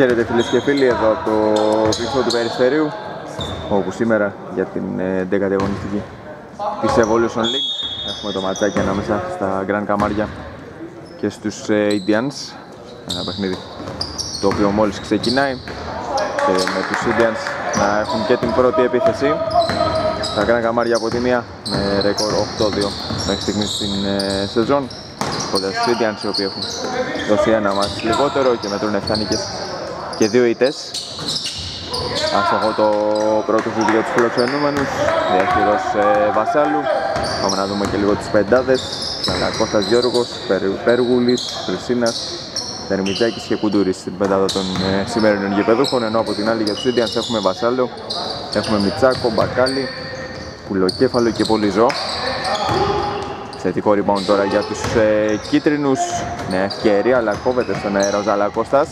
Χαίρετε φίλες και φίλοι, εδώ από το κρυφό του Περιστερίου, όπου σήμερα για την 10η αγωνιστική της Evolution League έχουμε το ματσάκι ανάμεσα στα Grand Camarilla και στους Indians. Ένα παιχνίδι το οποίο μόλις ξεκινάει και με τους Indians να έχουν και την πρώτη επίθεση. Τα Grand Camarilla από τη μία με ρεκόρ 8-2 μέχρι στιγμής στην σεζόν, κοντά στους Indians οι οποίοι έχουν δώσει ένα μάτς λιγότερο και μετρούν 7 νίκες και 2 ήττες. Άστοχο το πρώτο σουτ για τους φιλοξενούμενους, διαχειρός Βασάλου. Πάμε να δούμε και λίγο τις πεντάδες. Κώστας Γιώργος, Πέργουλης, Χρυσίνας, Δερμιτζάκης και Κουντούρης στην πεντάδα των σημερινών γηπεδούχων, ενώ από την άλλη για τους Indians έχουμε Βασάλο, έχουμε Μιτσάκο, Μπακάλι, Πουλοκέφαλο και Πολυζό. Θετικό rebound τώρα για τους κίτρινους, νέα ευκαιρία αλλά κόβεται στον αέρα ο Ζαλακώστας.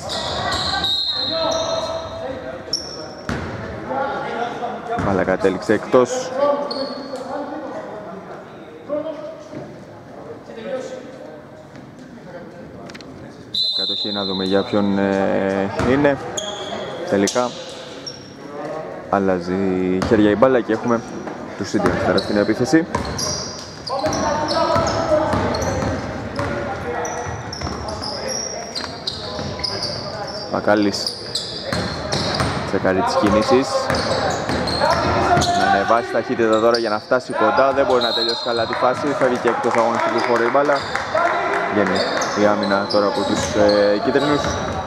Αλλά κατέληξε εκτός. Κατοχή να δούμε για ποιον είναι. Τελικά αλλάζει χέρια η μπάλα και έχουμε τους Indians τώρα στην επίθεση. Μακάλης τσεκάρει τις κινήσεις. Να ανεβάσει ταχύτητα τώρα για να φτάσει κοντά. Δεν μπορεί να τελειώσει καλά τη φάση. Φεύγει και εκτός αγωνιστικού χώρου η μπάλα. Βγαίνει η άμυνα τώρα από τους κίτρινους.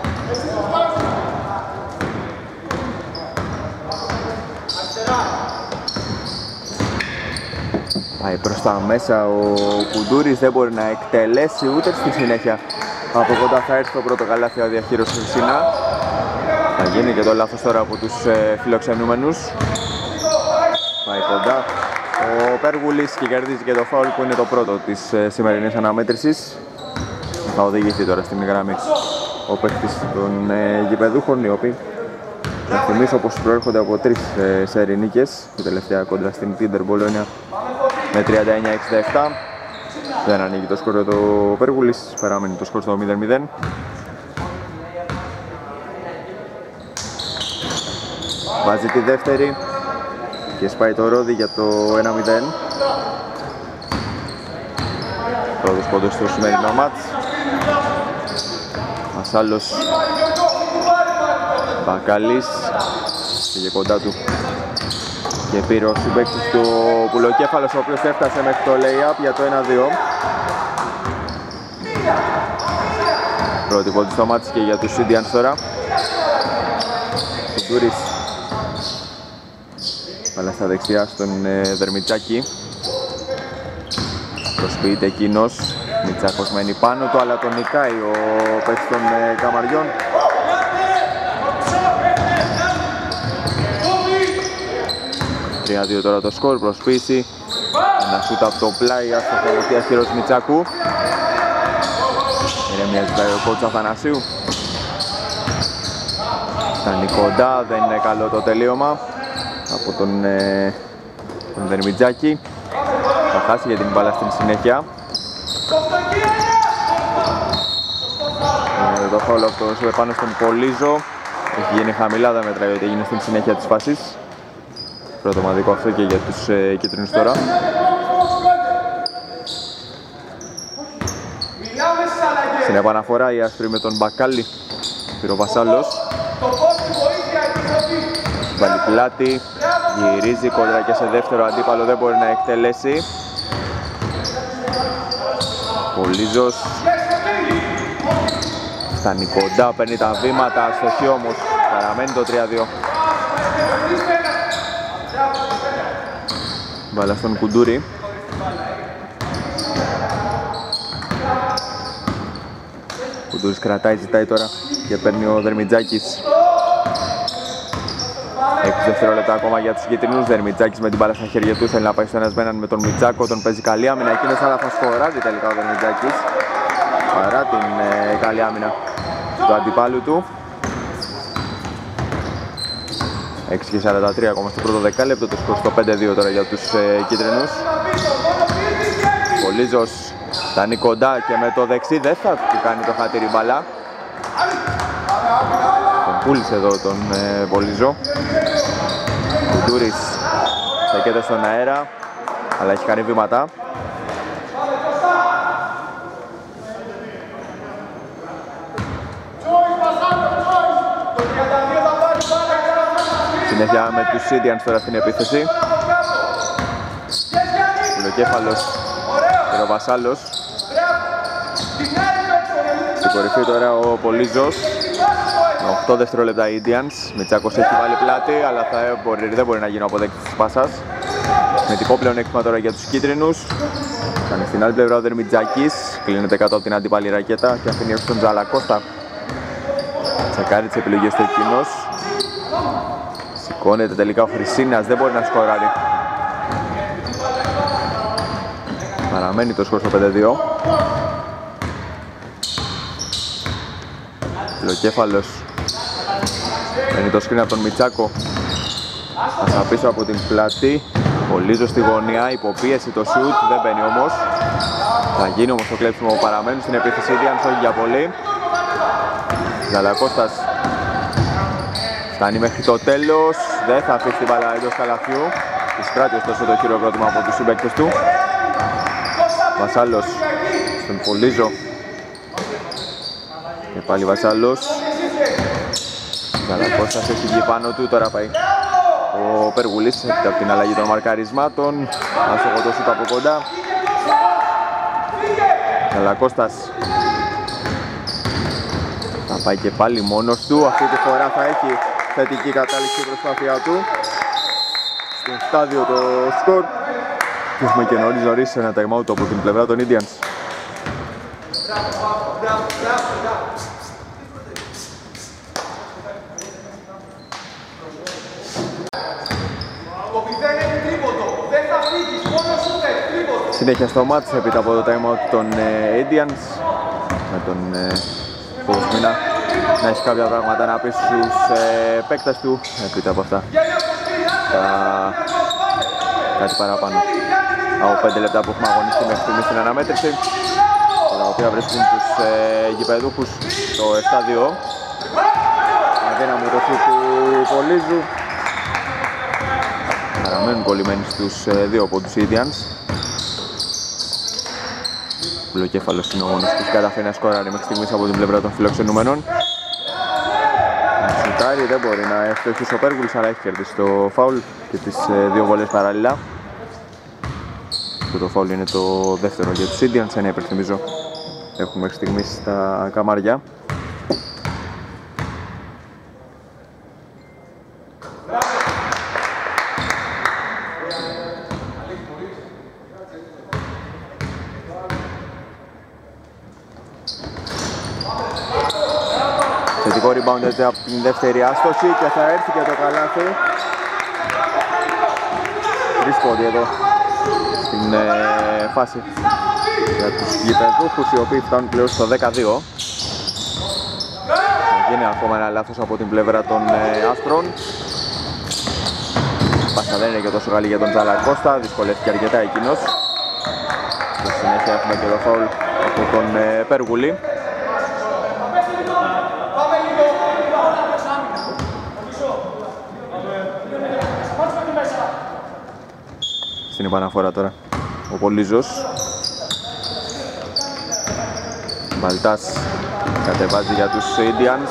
Πάει προς τα μέσα ο Κουντούρης. Δεν μπορεί να εκτελέσει ούτε στη συνέχεια. Από κοντά θα έρθει το πρώτο καλάθι ο διαχείρος του Σινά. Θα γίνει και το λάθος τώρα από τους φιλοξενούμενους. Πάει κοντά ο Πέργουλης και κερδίζει και το φάουλ που είναι το πρώτο της σημερινής αναμέτρησης. Θα οδηγηθεί τώρα στην γραμμή ο παίκτης των γηπεδούχων, οι οποίοι να θυμίσω πως προέρχονται από 3 σέρι νίκες. Η τελευταία κόντρα στην Τίντερ Μπολόνια με 39-67. Δεν ανοίγει το σκορ το Πέργουλης, παραμένει το σκορ στο 0-0. Βάζει τη δεύτερη και σπάει το ρόδι για το 1-0. Πρώτος πόντος στο σημερινό μάτς. Μασάλος, Μπακαλής, πήγε κοντά του και πήρε ο συμπαίκτης του Πουλοκέφαλος, ο οποίος έφτασε μέχρι το lay-up για το 1-2. Πρώτη πόντη στο μάτς και για τους Indians τώρα. Κουντούρης, αλλά στα δεξιά στον Δερμιτσάκη. Προσποιείται εκείνος. Μιτσάκος μένει πάνω του, αλλά τον νικάει ο παίκτης των Καμαριών. Τρία-δύο τώρα το σκορ, προσποίηση. Ένα σούτ από το πλάι, άστοχο ο διαχείρος Μιτσάκου. Είναι μια ζητάει ο κόουτς Αθανασίου. Φτάνει κοντά, δεν είναι καλό το τελείωμα από τον Δερμιτζάκη. Θα χάσει για την μπάλα στην συνέχεια. Το φάουλ αυτό πάνω στον Πολύζο. Έχει γίνει χαμηλά, δεν μετράει ότι έγινε στην συνέχεια της φάσης. Πρώτο μαδικό αυτό και για τους κίτρινους τώρα. Στην επαναφορά η άσπρη με τον Μπακάλι. Πήρε ο Βασάλος. Βάλει πλάτη, γυρίζει κόντρα και σε δεύτερο αντίπαλο, δεν μπορεί να εκτελέσει. Πολύζος φτάνει κοντά, παίρνει τα βήματα, αστοχή όμως, παραμένει το 3-2. Μπάλα στον Κουντούρη. Κουντούρης κρατάει, ζητάει τώρα και παίρνει ο Δερμιτζάκης. 6 δευτερόλεπτα ακόμα για τους κίτρινους. Δερμιτζάκης με την μπάλα στα χέρια του, θέλει να πάει στο ένας με έναν με τον Μιτσάκο, τον παίζει καλή άμυνα. Εκείνος αλλά θα σκοράζει τελικά ο Δερμιτζάκης παρά την καλή άμυνα του αντιπάλου του. 6 και 43 ακόμα στο πρώτο δεκάλεπτο, το σκορ στο 5-2 τώρα για τους κίτρινους. Πολύζος φτάνει κοντά και με το δεξί δεν θα του κάνει το χατήρι μπαλά. Τον πούλησε εδώ τον Πολύζο. Κουντούρης στεκέται στον αέρα, αλλά έχει κάνει βήματα. Συνέχεια με τους Indians τώρα στην επίθεση. Πουλοκέφαλος και ο Βασάλος. Στην κορυφή τώρα ο Πολύζος. Με 8 δευτερόλεπτα Indians. Μητσάκος έχει βάλει πλάτη, αλλά δεν μπορεί να γίνει ο αποδέκτης της πάσας. Θετικό πλεονέκτημα τώρα για τους κίτρινους. Κάνει στην άλλη πλευρά ο Δερμιτζάκης. Κλείνεται κάτω από την αντίπαλη ρακέτα και αφήνει έξω τον Τζαλακώστα. Τσεκάρει τις επιλογές του εκείνος. Σηκώνεται τελικά ο Χρυσίνας, δεν μπορεί να σκοράρει. Παραμένει το σκορ στο 5-2. Φιλοκέφαλος παίρνει το σκριν από τον Μητσάκο. Πάσα πίσω από την πλάτη. Πολύζος στη γωνία, υποπίεση το σουτ, δεν μπαίνει όμως. Θα γίνει όμως το κλέψιμο που παραμένουν στην επίθεση Indians, όχι για πολύ. Ζαλακώστας φτάνει μέχρι το τέλος, δεν θα αφήσει την μπάλα εντός καλαθιού. Εισπράττει ωστόσο το χειροκρότημα από τους συμπαίκτες του. Βασάλος στον Πολύζο. Και πάλι Βασάλος. Ζαλακώστας έχει βγει πάνω του, τώρα πάει ο Περγουλής από την αλλαγή των μαρκαρισμάτων. Άστοχο το σούτ από κοντά. Ζαλακώστας θα πάει και πάλι μόνος του. Αυτή τη φορά θα έχει θετική κατάληξη η προσπάθειά του. Στο στάδιο το σκορ. Και έχουμε και νωρίς ένα time out από την πλευρά των Indians. Συνέχεια στο μάτς έπειτα από το time out των Indians, με τον Κοσμίνα να έχει κάποια πράγματα να πει στους παίκτες του. Έπειτα από αυτά κάτι παραπάνω από 5 λεπτά που έχουμε αγωνιστεί μέχρι στιγμή στην αναμέτρηση, τα οποία βρίσκουν τους γηπεδούχους στο 7-2. Αδύναμο το σουτ του Πολύζου. Παραμένουν κολλημένοι στους 2 πόντους Indians. Πουλοκέφαλος είναι ο μόνος που καταφέρει να σκοράρει μέχρι στιγμής από την πλευρά των φιλοξενούμενων. Σουτάρει, δεν μπορεί να ευτυχίσει ο Πέργουλης, αλλά έχει κερδίσει το φάουλ και τις 2 βολές παράλληλα. Το φάουλ είναι το δεύτερο για τους Indians, ένα υπερθυμίζω έχουμε μέχρι στιγμής στα καμάρια. Θετικό rebound έτσι από την δεύτερη άστοχη και θα έρθει και το καλάθι. 3 πόντι εδώ στην φάση για τους γηπεδούχους, οι οποίοι φτάνουν πλέον στο 12-2. Θα γίνει ακόμα ένα λάθος από την πλευρά των άσπρων. Πάσα δεν είναι και τόσο καλή για τον Τζαλακώστα, δυσκολεύτηκε αρκετά εκείνος. Στη συνέχεια έχουμε και το φάουλ από τον Περγουλή. Στην επαναφορά τώρα ο Πολύζος. Μπαλτάς κατεβάζει για τους Indians.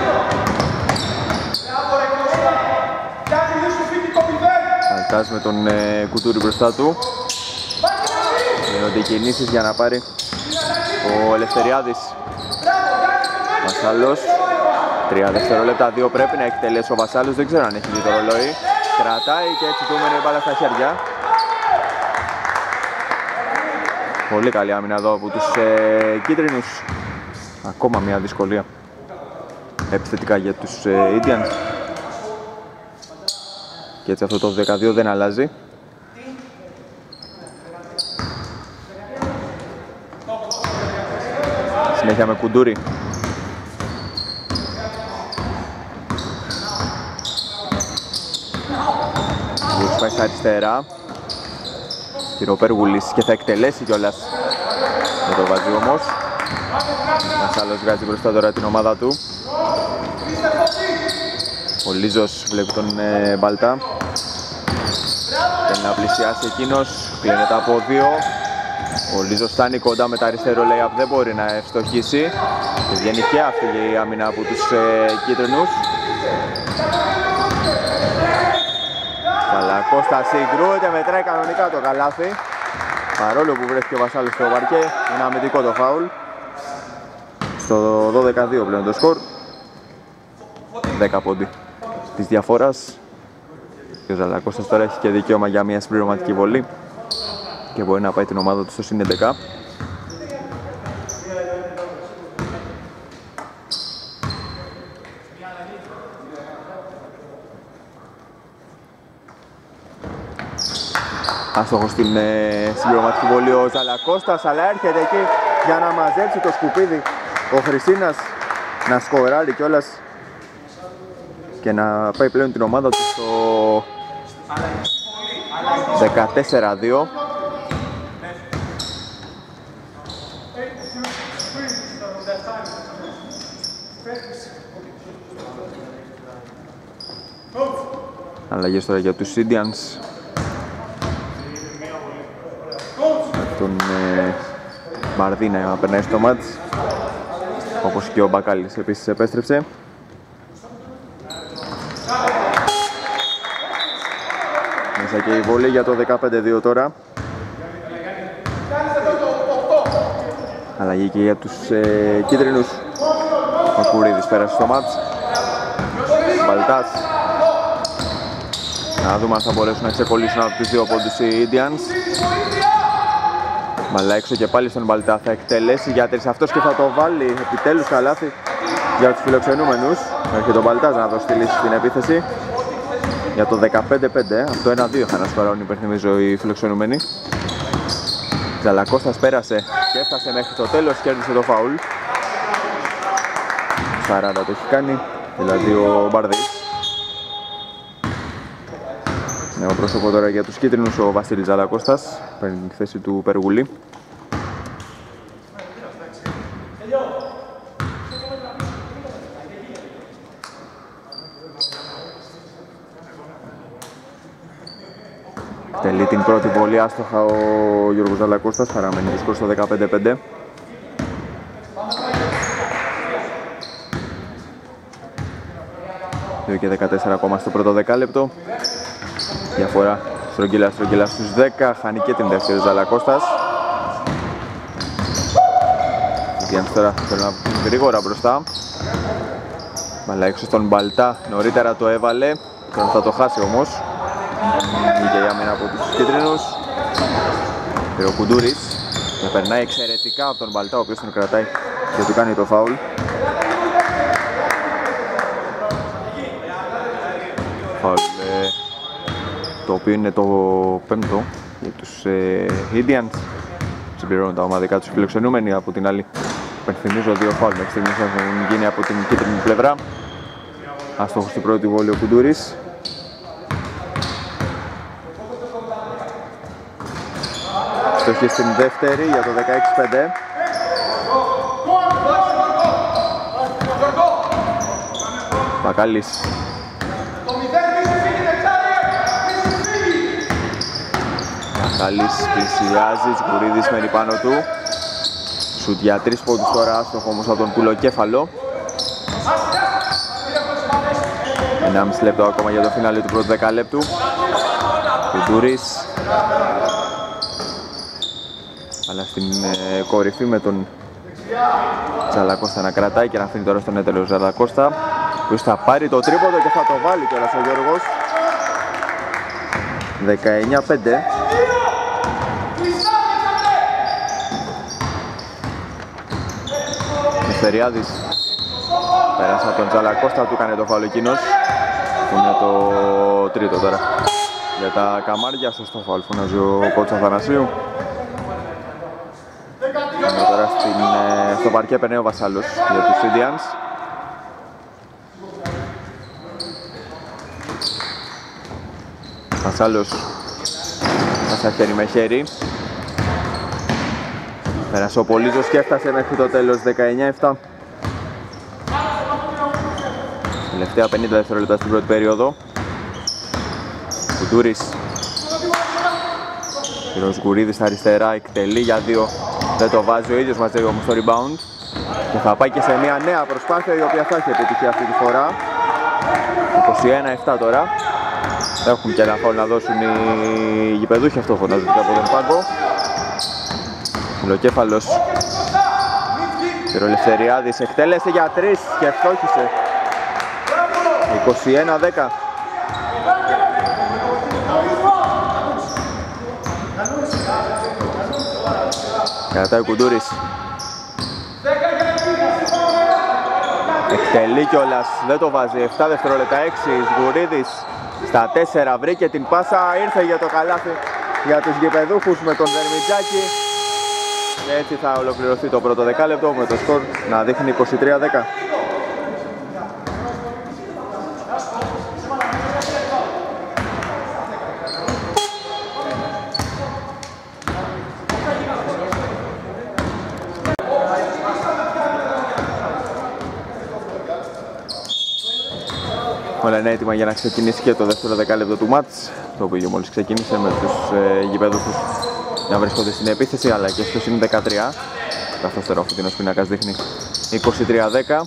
Μπαλτάς με τον Κουτούρη μπροστά του. Γίνονται οι κινήσεις για να πάρει ο Ελευθεριάδης. Βασάλος. 3 δευτερόλεπτα, 2 πρέπει να εκτελέσει ο Βασάλος. Δεν ξέρω αν έχει δει το ρολόι. Κρατάει και έτσι του μένει η μπάλα στα χέρια. Πολύ καλή άμυνα εδώ από τους κίτρινους. Ακόμα μια δυσκολία επιθετικά για τους Indians. Και έτσι αυτό το 12 δεν αλλάζει. Συνέχεια με Κουντούρη. Πάει στα αριστερά. Περγουλής και θα εκτελέσει κιόλας. Δεν το βάζει όμως. Ένας άλλος βγάζει μπροστά τώρα την ομάδα του. Ο Λίζος βλέπει τον Μπαλτά. Θέλει να πλησιάσει εκείνος, κλείνεται από 2. Ο Λίζος φτάνει κοντά με τα αριστερό layup, δεν μπορεί να ευστοχίσει. Και βγαίνει και αυτή η άμυνα από τους κίτρινους. Σαλακώστα συγκρούεται, μετράει κανονικά το καλάθι. Παρόλο που βρέθηκε ο Βασάλος στο παρκέ, είναι αμυντικό το φάουλ. Στο 12-2 πλέον το σκορ. 10 πόντι της διαφοράς. Και ο Ζαλακώστας τώρα έχει και δικαίωμα για μια συμπληρωματική βολή και μπορεί να πάει την ομάδα του στο συν 11. Άστοχος στην συμπληρωματική βολή ο Ζαλακώστας, αλλά έρχεται εκεί για να μαζέψει το σκουπίδι ο Χρυσίνας, να σκοράρει κιόλας και να πάει πλέον την ομάδα του στο 14-2. Αλλαγές τώρα για τους Indians. Τον Μαρδίνα να περνάει στο μάτς, όπως και ο Μπακάλης επίσης επέστρεψε. Μέσα και η βολή για το 15-2 τώρα. Αλλαγή και για τους κίτρινους. Ο Κουρίδης πέρασε στο μάτς. Μπαλτάς. Να δούμε αν θα μπορέσουν να ξεκολλήσουν από τους 2 πόντους οι Indians. Μπαλά έξω και πάλι στον Μπαλτά, θα εκτελέσει για 3 αυτός και θα το βάλει επιτέλους καλάθι για τους φιλοξενούμενους. Έρχεται ο Μπαλτάς να δώσει τη λύση στην επίθεση για το 15-5. Από το 1-2 είχαν να σκοράρουν, υπενθυμίζω, οι φιλοξενούμενοι. Ζαλακώστας πέρασε και έφτασε μέχρι το τέλος, κέρδισε το φάουλ. 40 το έχει κάνει, δηλαδή ο Μπαρδής. Νέο πρόσωπο τώρα για τους κίτρινους, ο Βασίλης Ζαλακώστας, παίρνει τη θέση του Περγουλή. Τελεί την πρώτη βολή άστοχα ο Γιώργος Ζαλακώστας, παραμένει το σκορ στο 15-5. Και 14 ακόμα στο πρώτο δεκάλεπτο. Διαφορά στρογγυλά στους 10, χάνει και την δεύτερη ο Ζαλακώστας. Οι Indians τώρα θέλουν να βγουν γρήγορα μπροστά. Μπαλά έξω στον Μπαλτά, νωρίτερα το έβαλε, τώρα θα το χάσει όμως. Βγήκε η άμυνα από τους κίτρινους. Και ο Κουντούρης και περνάει εξαιρετικά από τον Μπαλτά, ο οποίος τον κρατάει και του κάνει το φάουλ. Φάουλ το οποίο είναι το 5ο για τους Indians. Συμπληρώνουν τα ομαδικά τους φιλοξενούμενοι. Από την άλλη, υπενθυμίζω 2 φάουλ μέχρι στιγμής έχουν γίνει από την κίτρινη πλευρά. Άστοχος στην πρώτη βόλη ο Κουντούρης. Στοχή στην δεύτερη για το 16-5. Μπακάλης. Μπακάλης πλησιάζει, Σκουρίδης μένει πάνω του. Σουτ για 3 πόντους τώρα, άστοχο όμως από τον Πουλοκέφαλο. 1,5 λεπτό ακόμα για το φινάλε του πρώτου δεκαλέπτου. Κουντούρης. Αλλά στην κορυφή με τον Ζαλακώστα να κρατάει και να αφήνει τώρα στον έτελο Ζαλακώστα, που θα πάρει το τρίποντο και θα το βάλει κιόλας ο Γιώργος. 19-5. Μεστεριάδης πέρασε από τον Ζαλακώστα, του έκανε το φάουλ εκείνος, που είναι το τρίτο τώρα για τα καμάρια. Σωστό φάουλ φωνάζει ο κόουτς Αθανασίου. Τώρα στο παρκέ περνάει ο Βασάλος για τους Indians. Βασάλος πάσα χέρι με χέρι. Πέρασε ο Πολύζος και έφτασε μέχρι το τέλος 19-7. Τελευταία 50 δευτερόλεπτα στην πρώτη περίοδο. Κουντούρης. Κύριος Γκουρίδης στα αριστερά, εκτελεί για 2. Δεν το βάζει ο ίδιος, μαζεύει όμως το rebound. Και θα πάει και σε μια νέα προσπάθεια η οποία θα έχει επιτυχία αυτή τη φορά. 21-7 τώρα. Έχουν και ένα φάουλ να δώσουν οι γηπεδούχοι, αυτό φωνάζεται από τον πάγκο. Φιλοκέφαλος. Πυρολευθεριάδης εκτέλεσε για 3 και φτώχισε. 21-10. Κρατάει ο Κουντούρης. Εκτελεί κιόλας, δεν το βάζει. 7 δευτερόλεπτα, 6. Σγουρίδης στα 4 βρήκε την πάσα, ήρθε για το καλάθι για τους γηπεδούχους με τον Δερμιτζάκη. Και έτσι θα ολοκληρωθεί το πρώτο δεκάλεπτο με το σκορ να δείχνει 23-10. Όλα είναι έτοιμα για να ξεκινήσει και το δεύτερο δεκάλεπτο του μάτς, το οποίο μόλις ξεκίνησε με τους γηπεδούχους να βρίσκονται στην επίθεση, αλλά και στο συν 13, καθώς τώρα ο φωτεινός πίνακας δείχνει 23-10.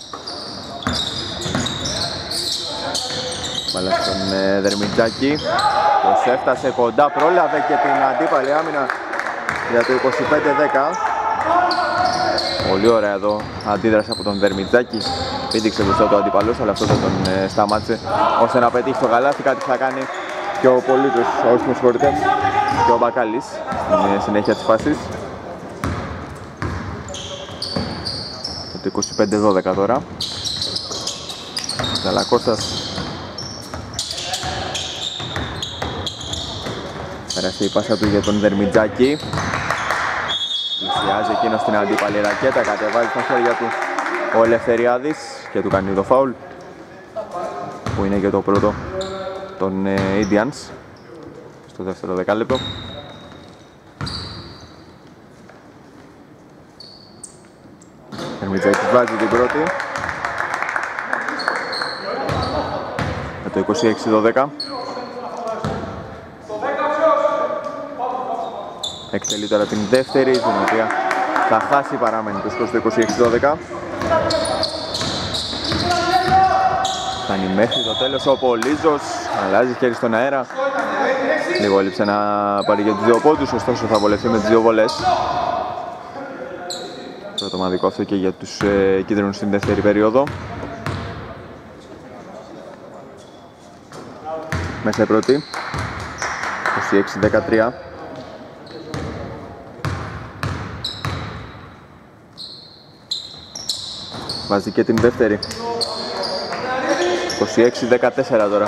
Μπάλα στον Δερμιτζάκη, πως έφτασε κοντά, πρόλαβε και την αντίπαλη άμυνα για το 25-10. Πολύ ωραία εδώ αντίδραση από τον Δερμιτζάκη. Πήδηξε μπροστά το αντιπαλός, αλλά αυτό δεν τον σταμάτησε ώστε να πετύχει το καλάθι. Κάτι θα κάνει και ο Πολίτος, όχι με συγχωρείτε, και ο Μπακάλης στην συνέχεια της φάσης. Το 25-12 τώρα. Ζαλακώστας. Πέρασε η πάσα του για τον Δερμιτζάκη. Πλησιάζει εκείνος στην αντίπαλη ρακέτα, κατεβάζει στα χέρια του ο Ελευθεριάδης και του κάνει το φάουλ, που είναι και το πρώτο των Indians στο δεύτερο δεκάλεπτο. Δερμιτζάκης βάζει την πρώτη με το 26-12. Εκτελεί τώρα την δεύτερη, την οποία θα χάσει, παραμένει το σκορ στο 26-12. Φτάνει μέχρι το τέλος ο Πολύζος, αλλάζει χέρι στον αέρα. Λίγο έλειψε να πάρει για τους δύο πόντους, ωστόσο θα βολευτεί με τις δύο βολές. Πρώτο μαδικό αυτό και για τους κίτρινους στην δεύτερη περίοδο. Μέσα η πρώτη, 26-13. Βάζει και την δεύτερη, 26-14 τώρα.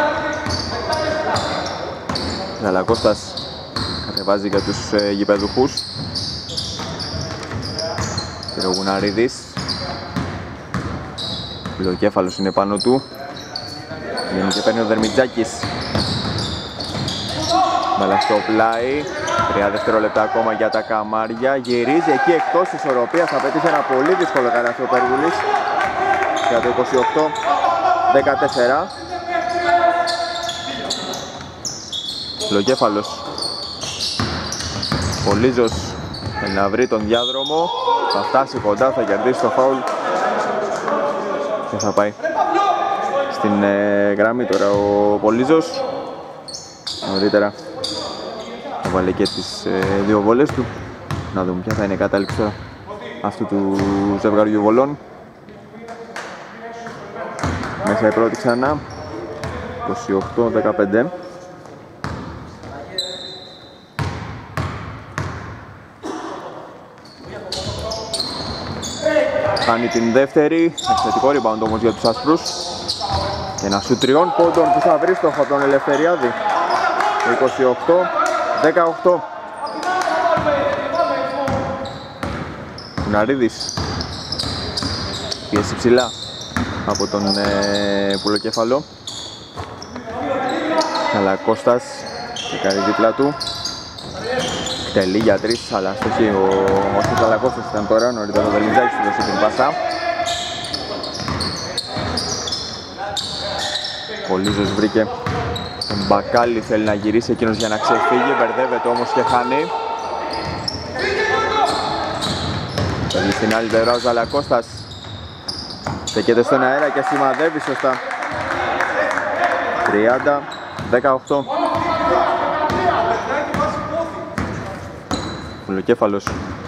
Ζαλακώστας κατεβάζει για τους γηπεδούχους. Πυρογουναρίδης. Φιλοκέφαλος είναι πάνω του. Βγαίνει και παίρνει ο Δερμιτζάκης. Μπάλα στο πλάι. 3 δευτερόλεπτα ακόμα για τα καμάρια. Γυρίζει εκεί εκτός της ισορροπίας. Θα πετύχει ένα πολύ δύσκολο καλάθι ο Περγουλής για το 28-14. Φιλοκέφαλος. Πολύζος θέλει να βρει τον διάδρομο. Θα φτάσει κοντά, θα κερδίσει το φάουλ και θα πάει στην γραμμή τώρα ο Πολύζος. Νωρίτερα θα βάλει και τις δύο βόλες του. Να δούμε ποια θα είναι η κατάληξη τώρα αυτού του ζευγαριού βολών. Μέσα η πρώτη ξανά, 28-15. Κάνει την δεύτερη, εξαιρετικό rebound όμως για τους άσπρους. Και ένα σου 3 πόντων που θα βρει στόχο από τον Ελευθεριάδη. 28-18. Κουναρίδης. Πιέσει ψηλά από τον Πουλοκέφαλο. Καλακώστας και κάνει δίπλα του. Τελεί για 3, αλλά στοχή ο Καλακώστας ήταν τώρα, νωρίτερα ο Δερμιτζάκης του δώσει την πάσα. Πολύζος βρήκε τον Μπακάλι, θέλει να γυρίσει εκείνος για να ξεφύγει, μπερδεύεται όμως και χάνει. Θέλει στην άλλη πλευρά ο Ζαλακώστας. Στεκέται στον αέρα και σημαδεύει σωστά. 30-18. Κουλοκέφαλος.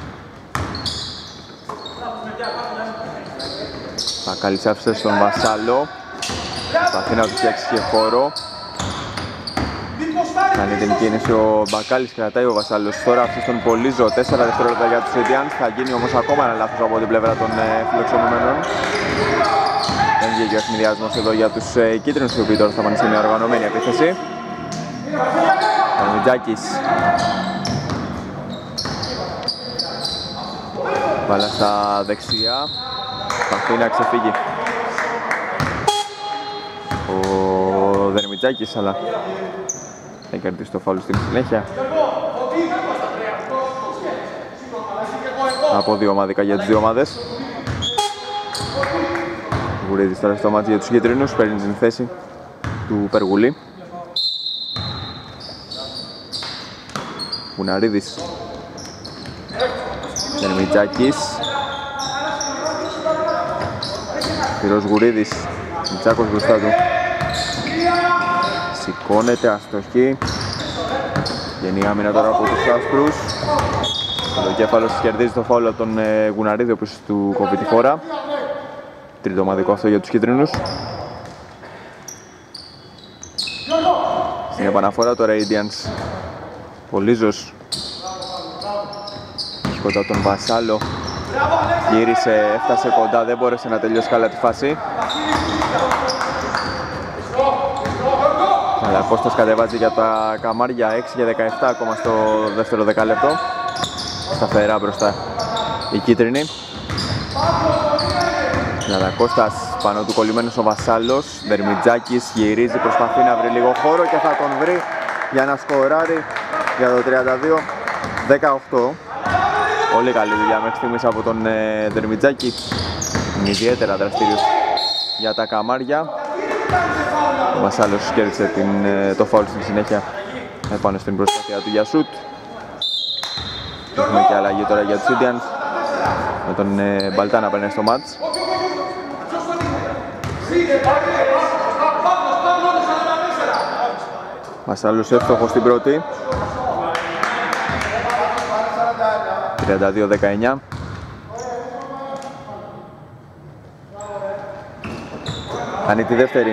Μπακάλης άφησε στον Βασάλο. Προσπαθεί να του φτιάξει και χώρο. Κάνει την κίνηση ο Μπακάλης, κρατάει ο Βασάλος. Τώρα άφησε στον Πολύζο, 4 δευτερόλεπτα για τους Indians. Θα γίνει όμως ακόμα ένα λάθος από την πλευρά των φιλοξενούμενων. Δεν βγήκε ο εθνιδιασμός εδώ για τους κίτρινους, οι οποίοι τώρα θα πάνε σε μια οργανωμένη επίθεση. Ο Μιτζάκης. Μπάλα στα δεξιά. Προσπαθεί να ξεφύγει ο Δερμιτζάκης, αλλά δεν κερδίσει το φάουλ στην συνέχεια. Από δύο ομαδικά για τις δύο ομάδες. Γουρίδης τώρα στο μάτι για τους κίτρινους, παίρνει την θέση του Περγουλή. Γουναρίδης. Δερμιτζάκης. Πυρός Γουρίδης. Μιτσάκος μπροστά του. Σηκώνεται, αστοχή. Γενή άμυνα τώρα από τους άσπρους. Ο κέφαλος κερδίζει το φάουλ από τον Γουναρίδη, ο οποίος του κόβει τη φόρα. Τρίτο ομαδικό αυτό για τους κίτρινους. Στην επαναφορά τώρα οι Indians. Πολύζος. Έχει κοντά τον Βασάλο. Γύρισε, έφτασε κοντά, δεν μπόρεσε να τελειώσει καλά τη φάση. Αλλά Κώστας κατεβάζει για τα καμάρια, 6 και 17 ακόμα στο δεύτερο δεκάλεπτο. Σταθερά μπροστά η κίτρινη. Κώστας πάνω του κολλημένος ο Βασάλος. Δερμιτζάκης γυρίζει, προσπαθεί να βρει λίγο χώρο και θα τον βρει για να σκοράρει για το 32-18. Πολύ καλή δουλειά μέχρι στιγμής από τον Δερμιτζάκη. Είναι ιδιαίτερα δραστήριος για τα καμάρια. Ο Βασάλος κέρδισε το φάουλ στην συνέχεια επάνω στην προσπάθεια του για σουτ. Έχουμε και αλλαγή τώρα για τους Indians με τον Μπαλτά να παίρνει στο μάτς. Βασάλος εύστοχος στην πρώτη. 32-19. Κάνει τη δεύτερη.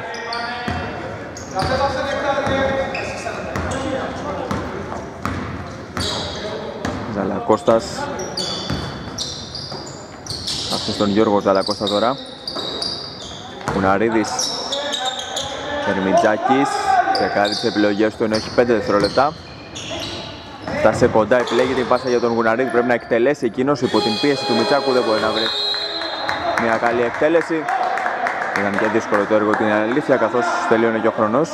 Ζαλακώστας. Αυτό στον Γιώργο Ζαλακώστα τώρα. Κουναρίδης. Δερμιτζάκης. Τσεκάρει τις επιλογές του, ενώ έχει 5 δευτερόλεπτα. Φτάσε κοντά, επιλέγει την πάσα για τον Γουναρίδη. Πρέπει να εκτελέσει εκείνος, υπό την πίεση του Μιτσάκου δεν μπορεί να βρει μια καλή εκτέλεση. Ήταν και δύσκολο το έργο, την αλήθεια, καθώς τελείωνε και ο χρόνος.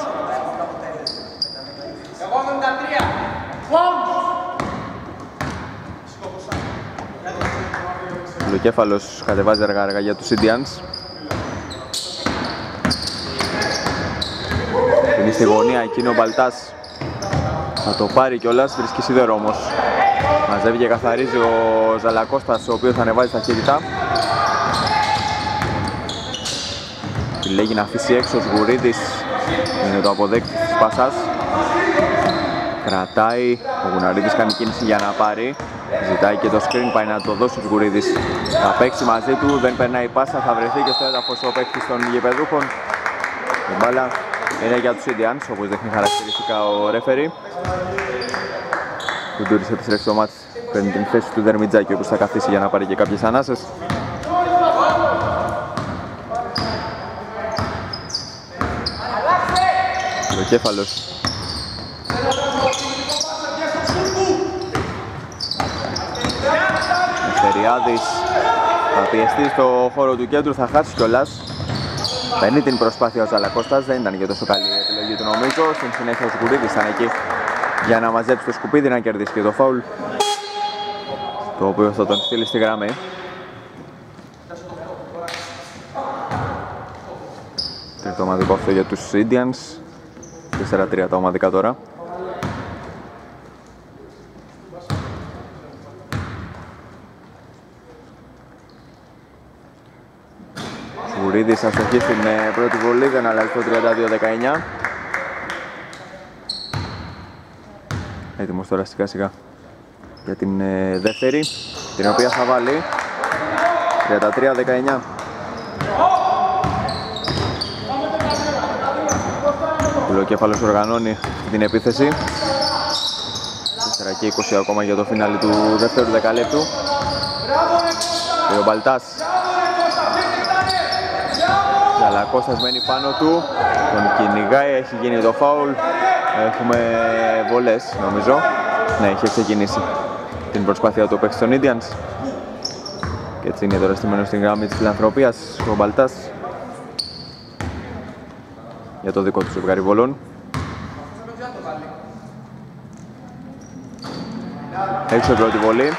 Λουκέφαλος κατεβάζει αργά για τους Indians. Είναι στη γωνία, εκείνο ο Μπαλτάς θα το πάρει κιόλας, βρίσκει σίδερο όμως. Μαζεύει και καθαρίζει ο Ζαλακώστας, ο οποίος θα ανεβάζει τα χέρια. Επιλέγει να αφήσει έξω ο Γουρίδης, είναι το αποδέκτη της πάσας. Κρατάει, ο Γουναρίδης κάνει κίνηση για να πάρει. Ζητάει και το screen, πάει να το δώσει ο Γουρίδης. Θα παίξει μαζί του, δεν περνάει η πάσα, θα βρεθεί και στο έδαφος ο παίκτης των γηπεδούχων. Η μπάλα είναι για τους Indians, όπως δείχνει χαρακτηριστικά ο ρέφερι. Ο Ντούρης επιστρέφει στο μάτς, παίρνει την θέση του Δερμιτζάκη, όπως θα καθίσει για να πάρει και κάποιες ανάσες. Ο κέφαλος. Μεστεριάδης θα πιεστεί στο χώρο του κέντρου, θα χάσει κιόλας. Παίρνει την προσπάθεια ο Ζαλακώστας, δεν ήταν και τόσο καλή η επιλογή του νομίζω. Στην συνέχεια ο Σκουρίδης ήταν εκεί για να μαζέψει το σκουπίδι, να κερδίσει και το φάουλ, το οποίο θα τον στείλει στη γραμμή. Τρίτο Το ομαδικό αυτό για τους Indians. 4-3 τα ομαδικά τώρα. Σουρίδης αστοχή στην πρώτη βολή, δεν αλλάζει το 32-19. Έτοιμος τώρα σιγά σιγά για την δεύτερη, την οποία θα βάλει. 33-19. Πουλοκέφαλος οργανώνει την επίθεση. 4 και 20 ακόμα για το φινάλι του δεύτερου δεκαλέπτου. Και ο Μπαλτάς. Ζαλακώστας μένει πάνω του, τον κυνηγάει, έχει γίνει το φάουλ. Έχουμε βολές νομίζω. Ναι, είχε ξεκινήσει την προσπάθεια του παίξει των Indians. Και έτσι είναι τώρα στημένος στην γραμμή της φιλανθρωπίας ο Μπαλτάς για το δικό του ζευγάρι βολών. Έξω η πρώτη βολή.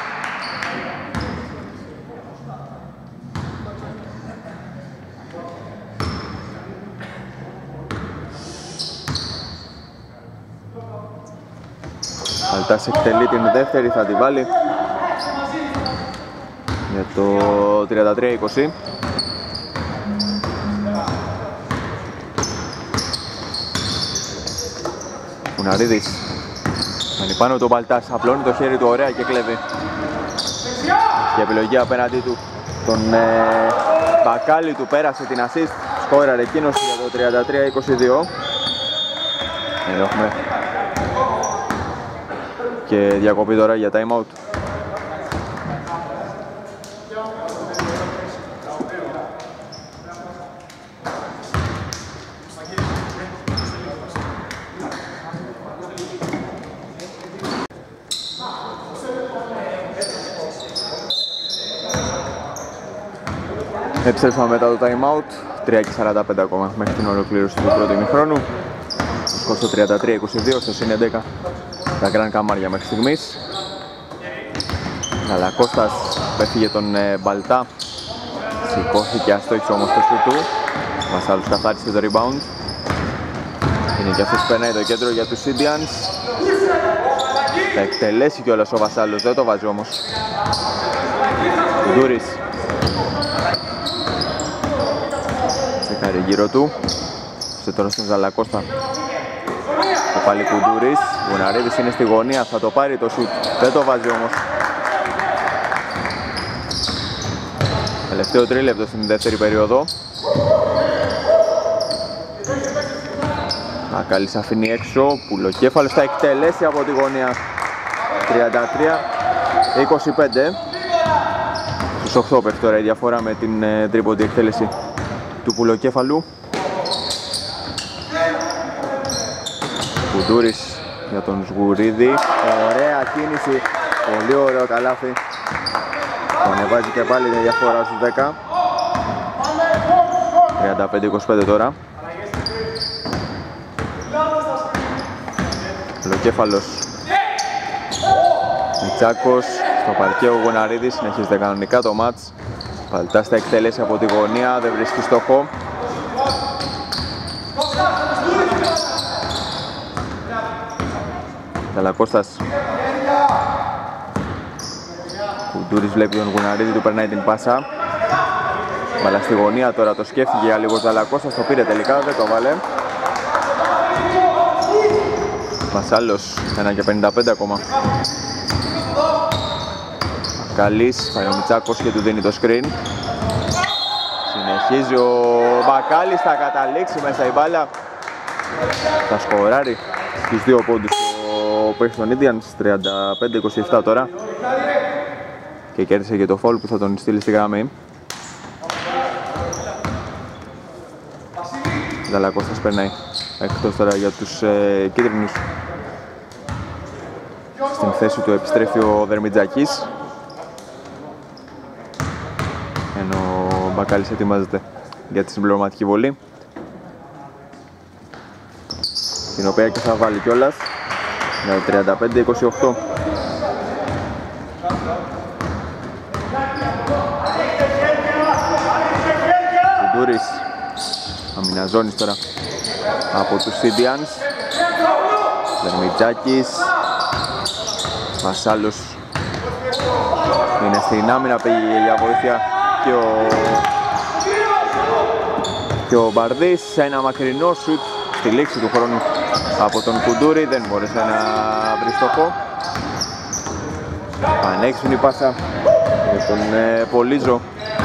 Μπαλτάς εκτελεί την δεύτερη, θα τη βάλει για το 33-20. Κουναρίδης μένει πάνω του, Μπαλτάς απλώνει το χέρι του ωραία και κλέβει. Και επιλογή απέναντί του τον Μπακάλι, του πέρασε την assist, σκόραρε εκείνος για το 33-22. Εδώ έχουμε και διακοπή τώρα για time out. Επιστρέφουμε μετά το time out, 3 και 45 ακόμα μέχρι την ολοκλήρωση του πρώτου ημιχρόνου. Σκορ στο 33-22, στο συν 11 τα γκραν καμάρια μέχρι στιγμής. Ζαλακώστας πέφυγε τον Μπαλτά, σηκώθηκε, αστόχησε όμως το σου του. Βασάλους καθάρισε το rebound. Είναι και αυτός που περνάει το κέντρο για τους Indians. Θα εκτελέσει κιόλας ο Βασάλος, δεν το βάζει όμως. Κουντούρης τσεκάρει γύρω του. Σε τώρα στον Ζαλακώστα. Και πάλι Κουντούρης. Γουναρίδης είναι στη γωνία, θα το πάρει το σουτ. Δεν το βάζει όμως. Τελευταίο τρίλεπτο στην δεύτερη περίοδο. Ακάλης αφήνει έξω. Πουλοκέφαλος θα εκτελέσει από τη γωνία. 33-25. Στους 8 πέφτει τώρα η διαφορά με την τρίποντη εκτέλεση του Πουλοκέφαλου. Κουντούρης για τον Σγουρίδη. Ωραία κίνηση. Πολύ ωραίο καλάθι. Το ανεβάζει και πάλι την διαφορά στους 10. 35-25 τώρα. Πουλοκέφαλος. Μητσάκος στο παρκέ, ο Γοναρίδης συνεχίζεται κανονικά το μάτς. Παλτάς θα εκτελέσει από τη γωνία, δεν βρίσκει στόχο. Ζαλακώστας. Κουντούρης βλέπει τον Γουναρίδη, του περνάει την πάσα. Μπαλά στη γωνία τώρα, το σκέφτηκε για λίγο Ζαλακώστας, το πήρε τελικά, δεν το βάλε. Βασάλος, 1 και 55 ακόμα. Καλής, πάει ο Μητσάκος και του δίνει το screen. Συνεχίζει ο Μπακάλης, θα καταλήξει μέσα η μπάλα. Θα σκοράρει στους 2 πόντους ο παίκτης των Indians, 35-27 τώρα. Και κέρδισε και το foul που θα τον στείλει στη γραμμή. Ζαλακώστας περνάει εκτός τώρα για τους κίτρινους. Στην θέση του επιστρέφει ο Δερμιτζάκης. Ενώ ο Μπακάλης ετοιμάζεται για τη συμπληρωματική βολή, την οποία και θα βάλει κιόλας για το 35-28. Κουντούρης θα Αμυναζώνης τώρα από τους Indians. Δερμιτζάκης. Βασάλος είναι στην άμυνα, πήγε για βοήθεια και ο Μπαρδής. Ένα μακρινό σουτ στη λήξη του χρόνου από τον Κουντούρη, δεν μπόρεσε να βρει στόχο. Πανέξυπνη πάσα για τον Πολύζο.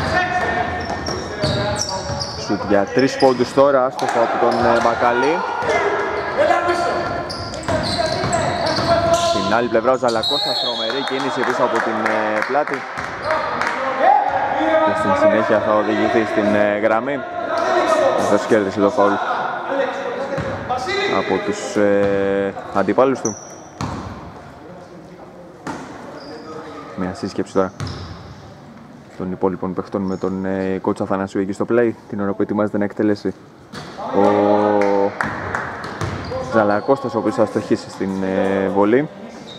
Σουτ για 3 πόντους τώρα, άστοχο από τον Μπακαλή. Στην άλλη πλευρά ο Ζαλακώστας, τρομερή κίνηση πίσω από την πλάτη και στην συνέχεια θα οδηγηθεί στην γραμμή. Αυτός κέρδισε το φαουλ από τους αντιπάλους του. Μια σύσκεψη τώρα των υπόλοιπων παιχτών με τον coach Αθανασίου εκεί στο play την ώρα που ετοιμάζεται να εκτελέσει ο Ζαλακώστας, ο οποίος θα στοχίσει στην βολή.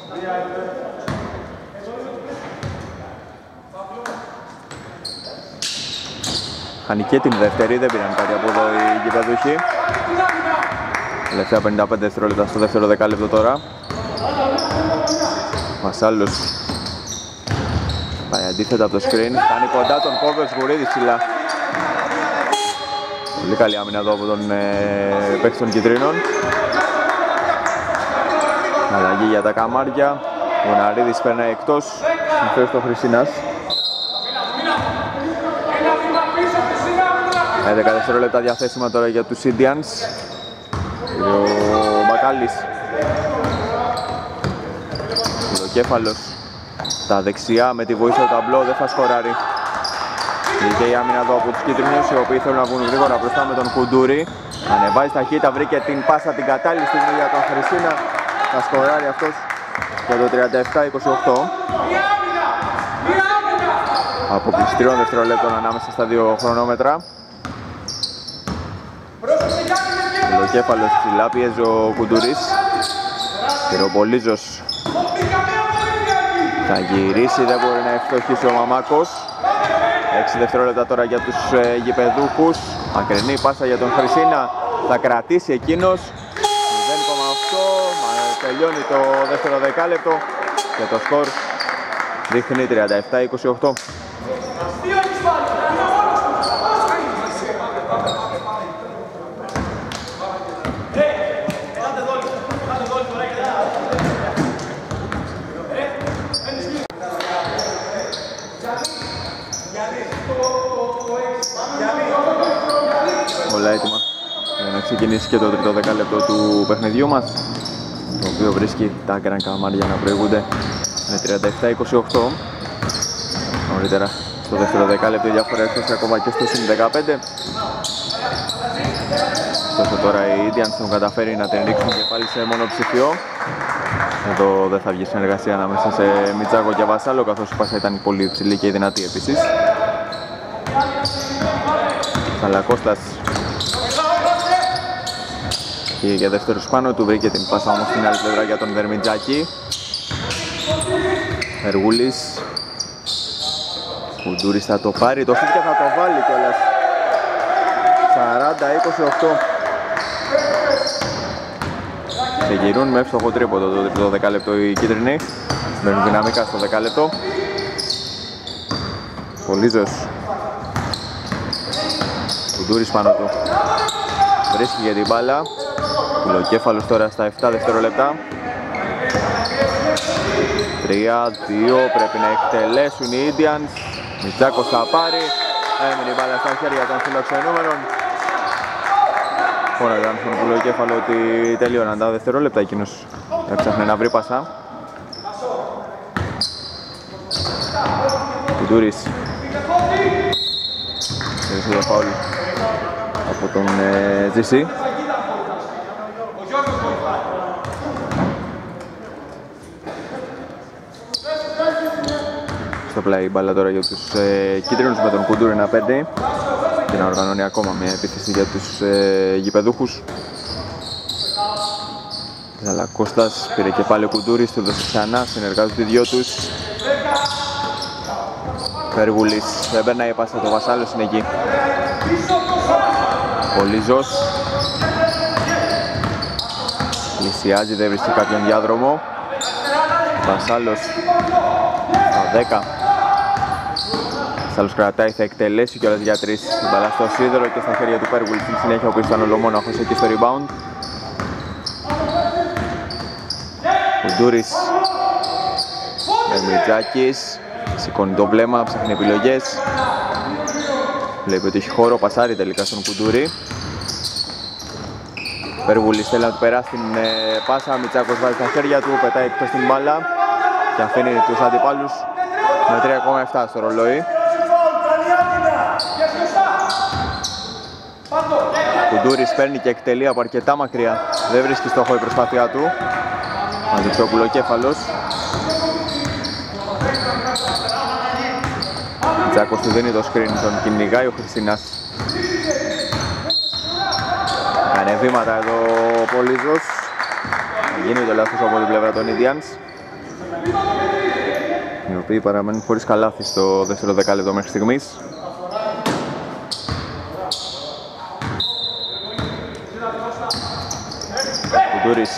Χάνει και την δεύτερη, δεν πήραν κάτι από εδώ οι γηπεδούχοι. Τελευταία 55 δευτερόλεπτα στο δεύτερο δεκάλεπτο τώρα. Βασάλος πάει αντίθετα από το screen, κάνει κοντά τον Κόβερς, Γουρίδης ψηλά. Πολύ καλή άμυνα εδώ από τον παίκτη των κιτρίνων. Αλλαγή για τα καμάρια. Ο Ναρίδης περνάει εκτός, συμφέρει στο Χρυσίνας. 11 δευτερόλεπτα διαθέσιμα τώρα για τους Indians. Ο Μπακάλης. Ο Κέφαλος. Τα δεξιά με τη βοήθεια του ταμπλό, δεν θα σκοράρει. Και η άμυνα εδώ από τους κίτρινους, οι οποίοι θέλουν να βγουν γρήγορα μπροστά με τον Κουντούρη. Ανεβάζει ταχύτητα, βρήκε την πάσα την κατάλληλη στιγμή για τον Χρυσίνα. Θα σκοράρει αυτός για το 37-28. Αποκλειστή 3 δευτερολέπτων ανάμεσα στα δύο χρονόμετρα. Ο κέφαλος ψηλά, πιέζει ο Κουντουρής. Πυροπολίζος θα γυρίσει, δεν μπορεί να ευστοχίσει ο Μαμάκος. 6 δευτερόλεπτα τώρα για τους γηπεδούχους. Μακρινή πάσα για τον Χρυσίνα, θα κρατήσει εκείνος. 0,8, τελειώνει το δεύτερο δεκάλεπτο και το σκορ δείχνει 37-28. Όλα έτοιμα για να ξεκινήσει και το τρίτο δεκάλεπτο του παιχνιδιού μας, το οποίο βρίσκει τα γκραν καμάρια να προηγούνται με 37-28. Νωρίτερα στο δεύτερο δεκάλεπτο η διαφορά έφτασε ακόμα και στο συν 15. Ωστόσο τώρα οι Indians έχουν καταφέρει να την ρίξουν και πάλι σε μονοψηφιό. Εδώ δεν θα βγει συνεργασία ανάμεσα σε Μιτσάκο και Βασάλο, καθώς η πάσα ήταν πολύ υψηλή και δυνατή επίσης. Σαλακώστας πήγε για δεύτερος πάνω του, βρήκε την πάσα όμως στην άλλη πλευρά για τον Δερμιτζάκη. Εργούλης. Κουντούρης θα το πάρει, το σούτ και θα το βάλει κιόλας. 40-28. Ξεκινούν με εύστοχο τρίποντο το τρίτο δεκάλεπτο οι κίτρινοι. Μπαίνουν δυναμικά στο δεκάλεπτο. Πολύζος. Κουντούρης πάνω του. Βρίσκει για την μπάλα. Κουλοκέφαλος τώρα στα 7 δευτερόλεπτα. 3-2, πρέπει να εκτελέσουν οι Indians. Μιτσάκος θα πάρει. Έμεινε η μπάλα στα χέρια των φιλοξενούμενων. Φώναζαν στον Κουλοκέφαλο ότι τελείωναν τα δευτερόλεπτα, εκείνος έψαχνε να βρει πασά. Κουντούρης. Κέρδισε το φάουλ από τον GC. Στο πλάι η μπάλα τώρα για τους κίτρινους με τον Κουντούρη να παίρνει και να οργανώνει ακόμα μια επίθεση για τους γηπεδούχους. Ζαλακώστας πήρε και πάλι ο Κουντούρης, του δώσε ξανά, συνεργάζονται οι δυο τους. Φεργουλής, δεν περνάει η πάσα, το Βασάλος είναι εκεί. Πολύζος πλησιάζει, δεν βρίσκει κάποιον διάδρομο. Βασάλος στα 10. Βασάλος κρατάει, θα εκτελέσει κιόλας για 3 την μπάλα στο σίδερο και στα χέρια του Πέργουλ. Στην συνέχεια ο οποίος ήταν ολομόναχος εκεί στο rebound. Κουντούρης, Δερμιτζάκης, σηκώνει το βλέμμα, ψάχνει επιλογές. Βλέπει ότι έχει χώρο, πασάρει τελικά στον Κουντούρη. Πέργουλης θέλει να του περάσει την πάσα, Μιτσάκος βάζει τα χέρια του, πετάει εκτός την μπάλα και αφήνει τους αντιπάλους με 3,7 στο ρολόι. Κουντούρης παίρνει και εκτελεί από αρκετά μακριά, δεν βρίσκει στόχο η προσπάθειά του. Μαζέψει ο κουλοκέφαλος. Μιτσάκος του δίνει το screen, τον κυνηγάει ο Χριστίνας. Κάνε βήματα εδώ ο Πολύζος. Γίνει το λάθος από την πλευρά των Indians, οι οποίοι παραμένουν χωρίς καλάθι στο δεύτερο δεκάλεπτο μέχρι στιγμής. Κουντούρης.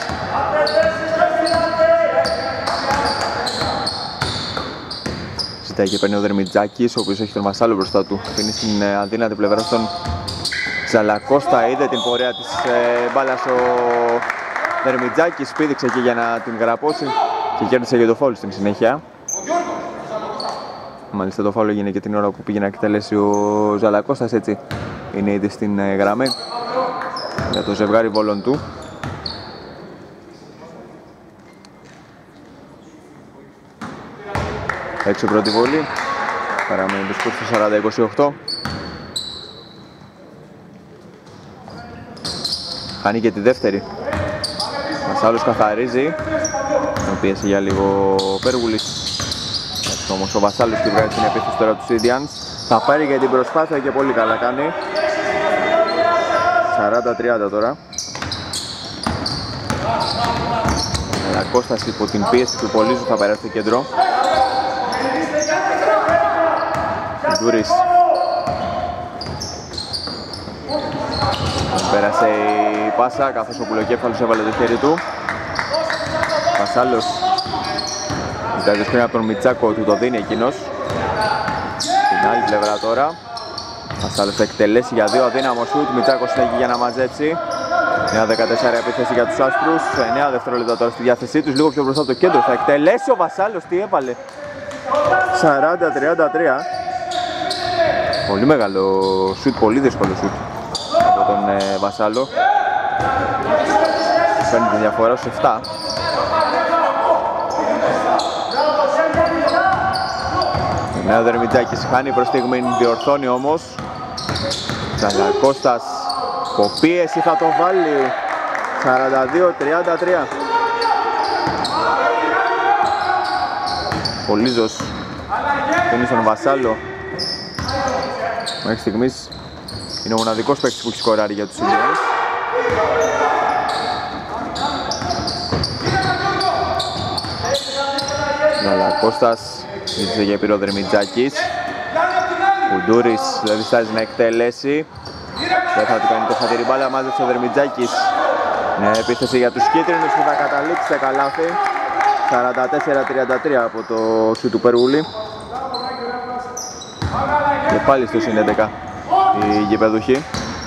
Ζητάει και παίρνει ο Δερμιτζάκης, ο οποίος έχει τον Βασάλο μπροστά του. Αφήνει στην αδύνατη πλευρά στον Ζαλακώστα, είδε την πορεία της μπάλας ο Δερμιτζάκης, πήδηξε εκεί για να την γραπώσει και κέρδισε και το φάουλ στην συνέχεια. Μάλιστα το φάουλ έγινε και την ώρα που πήγε να εκτελέσει ο Ζαλακώστας, έτσι είναι ήδη στην γραμμή για το ζευγάρι βόλων του. Έξω πρώτη βολή, παραμένει το σκορ στο 40-28. Χάνει και τη δεύτερη. Βασάλος καθαρίζει, τον πίεσε για λίγο ο Πέργουλης. Έτσι όμως ο Βασάλος και βγάζει την επίθεση τώρα του Indians. Θα πάρει για την προσπάθεια και πολύ καλά κάνει. 40-30 τώρα. Αλλά Κώστας υπό την πίεση του Πολύζου θα περάσει στο κέντρο. Κουντούρης. Πέρασε η πάσα καθώς ο Πουλοκέφαλος έβαλε το χέρι του. Βασάλος ζητάει το σκριν από τον Μιτσάκο, του το δίνει εκείνος. Στην άλλη πλευρά τώρα Βασάλος θα εκτελέσει για 2 αδύναμο σουτ. Μιτσάκος είναι εκεί για να μαζέψει. 9-14 επίθεση για τους άσπρους. 9 δευτερόλεπτα τώρα στη διάθεσή τους, λίγο πιο μπροστά από το κέντρο. Θα εκτελέσει ο Βασάλος, τι έβαλε. 40-33. Πολύ μεγάλο σουτ, πολύ δύσκολο σουτ από τον Βασάλο. Παίρνει τη διαφορά στους 7. Ο Δερμιτζάκης χάνει προς στιγμή, διορθώνει όμως. Ζαλακώστας, υποπίεση θα το βάλει. 42-33. Πολύζος παίρνει στον Βασάλο. Μέχρι στιγμής είναι ο μοναδικός παίκτης που έχει σκοράρει για τους Indians. Ζαλακώστας ζήτησε για επίρρο Δερμιτζάκης. Κουντούρης δεν διστάζει να εκτελέσει. Δεν θα του κάνει το χατήρι μπάλα, μάζεψε ο Δερμιτζάκης. Μια επίθεση για τους κίτρινους που θα καταλήξει σε καλάθι. 44-33 από το σου του Περγούλη. Και πάλι στο συν 11 οι γηπεδούχοι.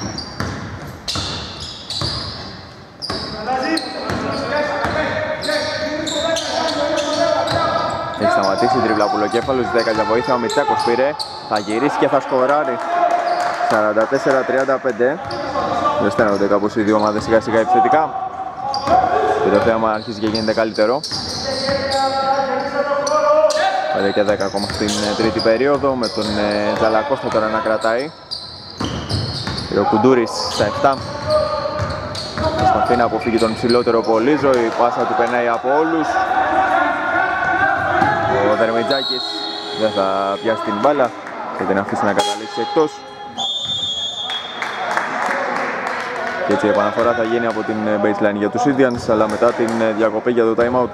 Έχει σταματήσει η τρίβλα Πουλοκέφαλος, 10 για βοήθεια, ο Μιτσάκος πήρε, θα γυρίσει και θα σκοράρει. 44-35. Δεν στέλνονται κάπως οι δύο ομάδες σιγά σιγά επιθετικά. Και το θέμα αρχίζει και γίνεται καλύτερο. 5 και 10 ακόμα στην τρίτη περίοδο, με τον Ζαλακώστα τώρα να κρατάει. Και ο Κουντούρης στα 7. Προσπαθεί να αποφύγει τον ψηλότερο Πολύζο, η πάσα του περνάει από όλους. Ο Δερμιτζάκης δεν θα πιάσει την μπάλα και την αφήσει να καταλήξει εκτός. Και έτσι η επαναφορά θα γίνει από την baseline για τους Indians, αλλά μετά την διακοπή για το time out.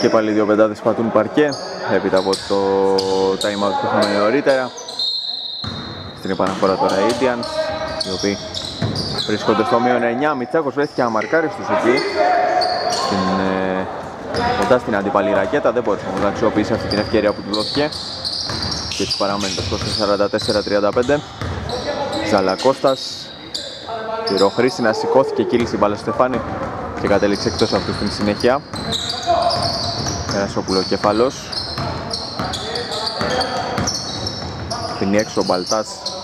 πάλι δύο πεντάδες πατούν παρκέ έπειτα από το time out που είχαμε νωρίτερα. Στην επαναφορά τώρα οι Indians, οι οποίοι βρίσκονται στο μείον 9. Μητσάκος βρέθηκε αμαρκάριστος εκεί κοντά στην αντίπαλη ρακέτα, δεν μπορούσε να αξιοποιήσει αυτή την ευκαιρία που του δόθηκε και έτσι παραμένει το σκορ στο 44-35. Ζαλακώστας, Πυροχρήστινας, σηκώθηκε, κύλησε η μπάλα στο Στεφάνη και κατέληξε εκτός αυτού στην συνέχεια. Πέρασε ο Πουλοκέφαλος, πίνει έξω ο Μπαλτάς,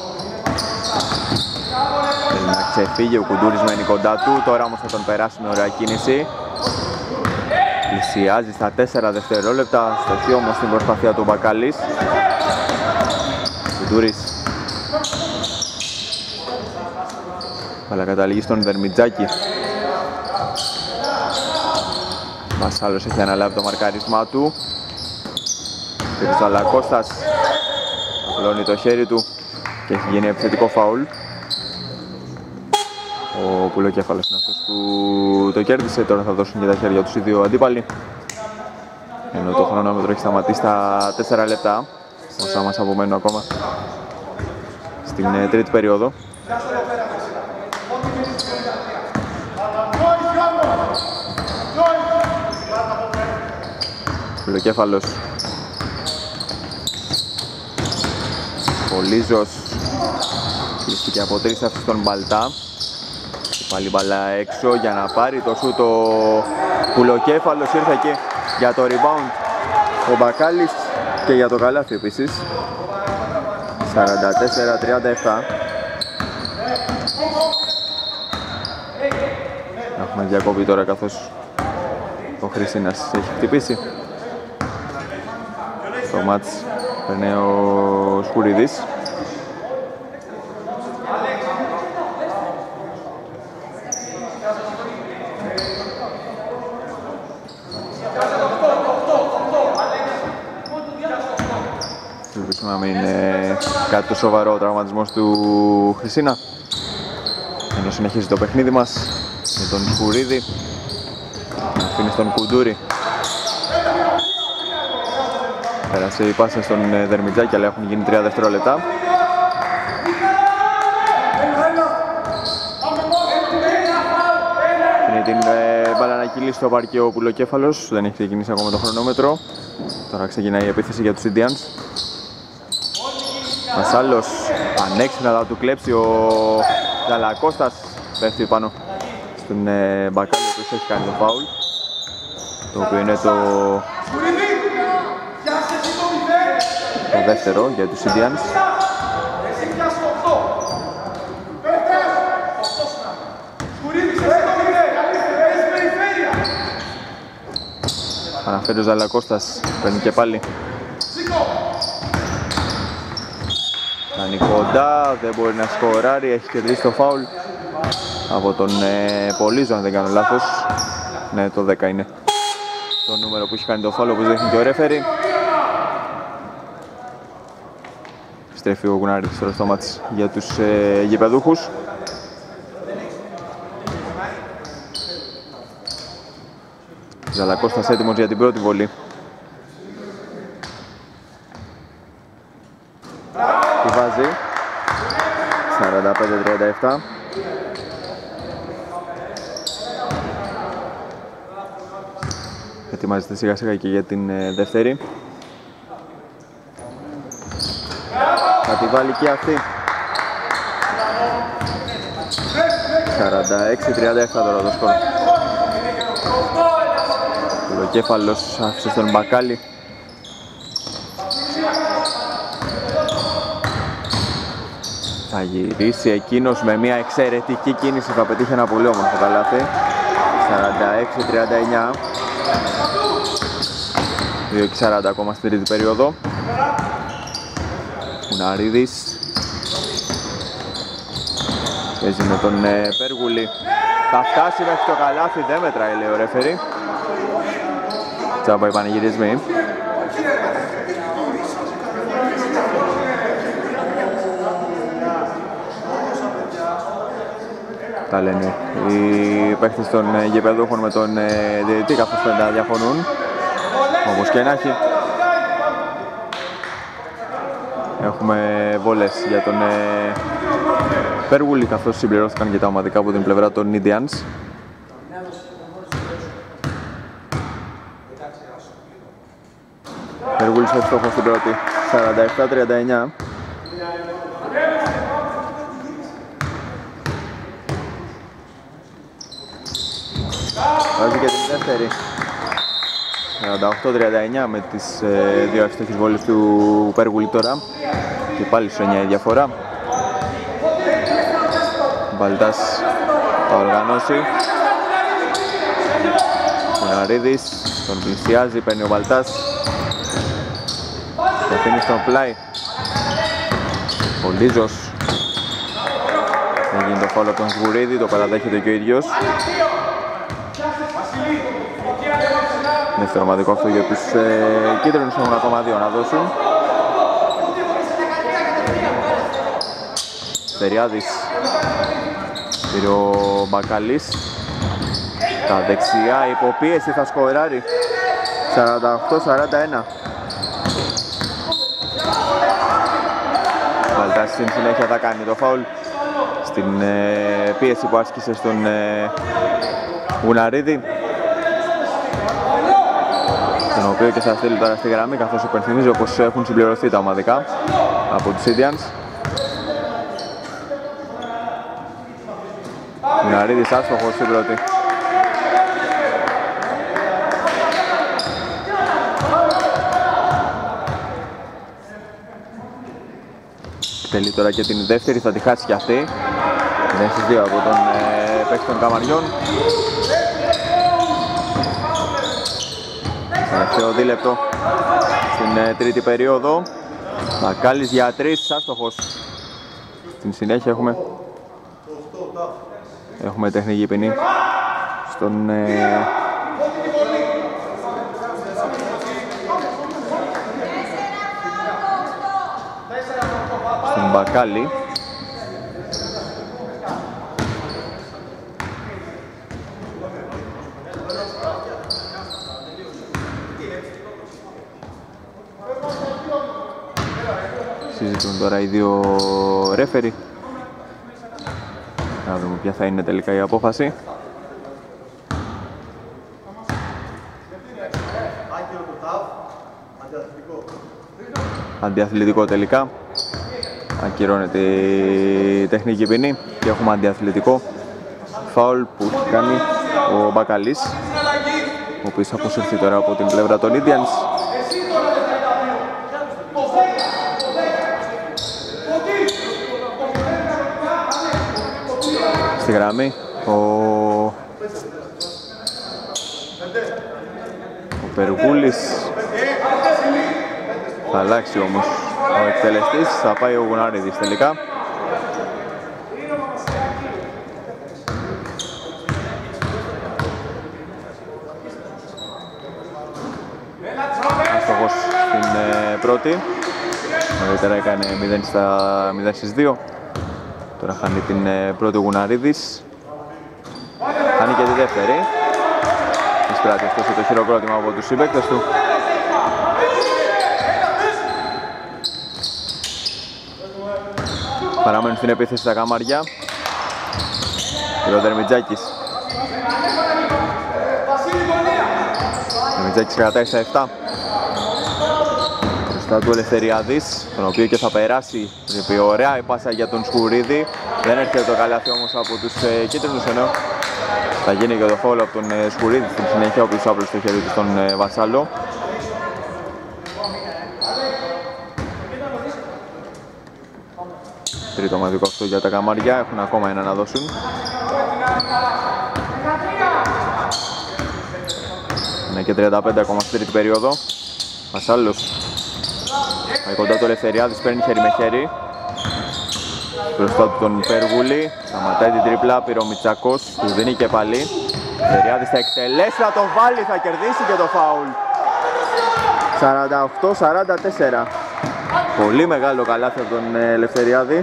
θέλει να ξεφύγει, ο Κουντούρης μένει κοντά του, τώρα όμως θα τον περάσει με ωραία κίνηση. Πλησιάζει στα 4 δευτερόλεπτα, στοχεί όμως την προσπάθεια του Μπακάλης. Κουντούρης, αλλά καταλήγει στον Δερμιτζάκη. Μασάλος έχει αναλάβει το μαρκάρισμά του. Ζαλακώστας απλώνει το χέρι του και έχει γίνει επιθετικό φάουλ. Ο Πουλοκέφαλος είναι αυτός που το κέρδισε, τώρα θα δώσουν και τα χέρια τους οι δύο αντίπαλοι. Ενώ το χρονόμετρο έχει σταματήσει στα 4 λεπτά, όσα μας απομένουν ακόμα στην τρίτη περίοδο. Πουλοκέφαλος, Πολύζος, κλείστηκε από 3 αυτούς τον Μπαλτά. Πάλι μπαλά έξω για να πάρει το σούτ ο Πουλοκέφαλος, ήρθε και για το rebound ο Μπακάλης και για το καλάθι επίσης. 44-37. Έχουμε διακόπη τώρα καθώς ο Χρυσίνας έχει χτυπήσει. Το μάτς περνάει ο Σκουρίδης. Ελπίζουμε να μην είναι κάτι το σοβαρό ο τραυματισμός του Χρυσίνα. Ενώ συνεχίζει το παιχνίδι μας με τον Σκουρίδη. Αφήνει στον Κουντούρη. Πέρασε η πάσα στον Δερμιτζάκη, αλλά έχουν γίνει 3 δευτερόλεπτα. Είναι την μπάλα να κυλήσει στο παρκέ ο Πουλοκέφαλος, δεν έχει ξεκινήσει ακόμα το χρονόμετρο. Τώρα ξεκινάει η επίθεση για τους Indians. Μασάλος, ανέξυπνα θα του κλέψει ο Ζαλακώστας, πέφτει πάνω στον Μπακάλι, ο οποίος έχει κάνει το φάουλ, το οποίο είναι το δεύτερο για τους Indians. Αναφέρει ο Ζαλακώστας, παίρνει και πάλι. Κάνει κοντά, δεν μπορεί να σκοράρει, έχει κερδίσει το φάουλ από τον Πολύζο, αν δεν κάνω λάθος. Ναι, το 10 είναι το νούμερο που έχει κάνει το φάουλ, όπως δείχνει και ο ρέφερι. Στρέφει ο Γουνάρης τώρα στο μάτς για τους γηπεδούχους. Ζαλακώστας έτοιμος για την πρώτη βολή. Τη βάζει 45-37. Ετοιμάζεται σιγά σιγά και για την δεύτερη. Θα τη βάλει και αυτή. 46-37 τώρα το σκορ. Ο Κέφαλος άφησε στον Μπακάλι. Θα γυρίσει εκείνος με μια εξαιρετική κίνηση, θα πετύχει ένα πολύ όμορφο καλάθι. 46-39. 2:40 ακόμα στην τρίτη περίοδο. Κουναρίδης παίζει με τον Πέργουλη. Θα φτάσει μέχρι το καλάθι, δεν μετράει, λέει ο ρέφερι. Τσάμπα οι πανηγυρισμοί. Τα λένε οι παίκτες των γηπεδούχων με τον διαιτητή, καθώς δεν τα διαφωνούν. Όπως και να έχει. Έχουμε βόλες για τον Πέργουλη, καθώς συμπληρώθηκαν και τα ομαδικά από την πλευρά των Indians. Πέργουλης εύστοχος στην πρώτη, 47-39. Βάζει και την δεύτερη, 48-39 με τις δύο εύστοχες βόλες του Πέργουλη τώρα. Και πάλι στους 9 η διαφορά. Μπαλτάς θα οργανώσει. Μιναρίδης τον πλησιάζει, παίρνει ο Μπαλτάς. Το αφήνει στον πλάι. Ο Λίζος. Έγινε το φάουλ από τον Σγουρίδη, το παραδέχεται και ο ίδιος. Δεύτερο ομαδικό αυτό για τους κίτρινους, έχουν ακόμα δύο να δώσουν. Στεριάδης, πήρε ο Μπακαλής. Τα δεξιά, υποπίεση, θα σκοράρει. 48-41. Βαλτάς στην συνέχεια θα κάνει το φάουλ στην πίεση που άσκησε στον Γουναρίδη, τον οποίο και θα στείλει τώρα στη γραμμή, καθώς υπενθυμίζω πως έχουν συμπληρωθεί τα ομαδικά από τους Indians. Γουναρίδης άστοχος στην πρώτη. Θέλει τώρα και την δεύτερη, θα τη χάσει και αυτή. Είναι στις δύο από τον παίκτη των Καμαριών. Τελευταίο δίλεπτο στην τρίτη περίοδο. Μακάλης για τρεις, άστοχος. Στην συνέχεια έχουμε τεχνική ποινή στον Μπακάλι. Συζητούν τώρα οι δύο ρέφεροι. Να δούμε ποια θα είναι τελικά η απόφαση. Αντιαθλητικό τελικά. Ακυρώνεται η τεχνική ποινή και έχουμε αντιαθλητικό φάουλ που έχει κάνει ο Μπακαλής, ο οποίος θα αποσυρθεί τώρα από την πλευρά των Indians. Στη γραμμή ο Περγούλης. Θα αλλάξει όμως ο εκτελεστής, θα πάει ο Γουναρίδης τελικά. Αστοχός στην πρώτη. Νωρίτερα έκανε 0 στις 2. Τώρα χάνει την πρώτη ο Γουναρίδης. Χάνει και τη δεύτερη. Εισπράττει αυτός το χειροκρότημα από τους συμπαίκτες του. Παραμένουν στην επίθεση τα Καμάρια. Ο Δερμιτζάκης. Ο Δερμιτζάκης κρατάει στα 7. Μπροστά του Ελευθεριάδης, τον οποίο και θα περάσει. Πρέπει ωραία η πάσα για τον Σκουρίδη. Δεν έρχεται το καλάθι όμως από τους κίτρινους, ενώ θα γίνει και το φάουλ από τον Σκουρίδη στην συνέχεια, ο οποίος άπλωσε το χέρι του στον Βασάλο. Τρίτο ομαδικό αυτό για τα Καμάρια, έχουν ακόμα ένα να δώσουν. Είναι και 35 ακόμα στην τρίτη περίοδο. Βασάλος πάει κοντά του Ελευθεριάδης, παίρνει χέρι με χέρι. Μπροστά του τον Περγούλη, σταματάει την τρίπλα, πήρε ο Μητσάκος, του δίνει και πάλι. Ελευθεριάδης θα εκτελέσει, θα το βάλει, θα κερδίσει και το φάουλ. 48-44. Πολύ μεγάλο καλάθι από τον Ελευθεριάδη.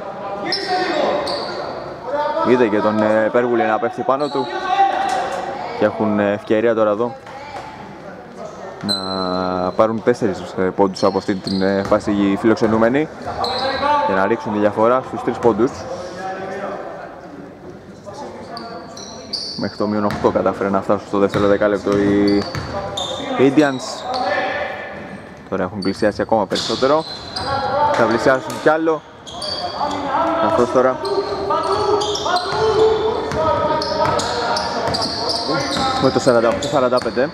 Είδε και τον Πέργουλη να πέφτει πάνω του. Και έχουν ευκαιρία τώρα εδώ να πάρουν 4 πόντους από αυτή την φάση οι φιλοξενούμενοι για να ρίξουν τη διαφορά στους 3 πόντους. Μέχρι το μείον 8 κατάφερε να φτάσουν στο δεύτερο δεκάλεπτο οι Indians. Τώρα έχουν πλησιάσει ακόμα περισσότερο. Θα πλησιάσουν κι άλλο. Καθώς τώρα με το 48-45.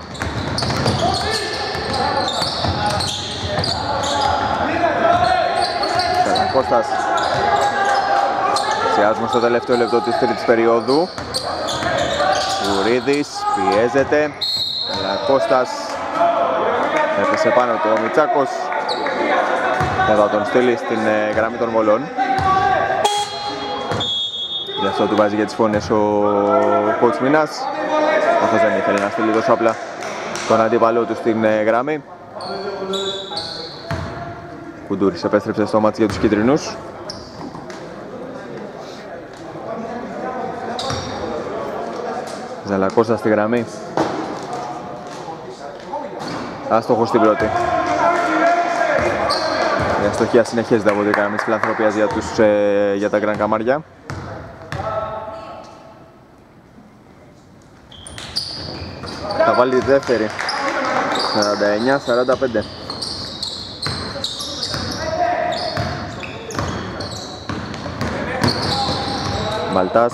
Κώστας. Πλησιάζουμε στο τελευταίο λεπτό της τρίτης περίοδου. Γουρίδης πιέζεται. Κώστας έπεσε πάνω του ο Μιτσάκος. Θα τον στείλει στην γραμμή των βολών. Γι' αυτό του βάζει για τις φωνές ο coach Μινάς, καθώς δεν ήθελε να στείλει τόσο απλά τον αντίπαλό του στην γραμμή. Κουντούρης επέστρεψε στο μάτς για τους κίτρινους. Ζαλακώστα στη γραμμή. Άστοχος στην πρώτη. Η αστοχία συνεχίζεται από την γραμμή της φιλανθρωπίας για τα Γκραν Καμάρια. Θα βάλει τη δεύτερη. 49-45. Μπαλτάς.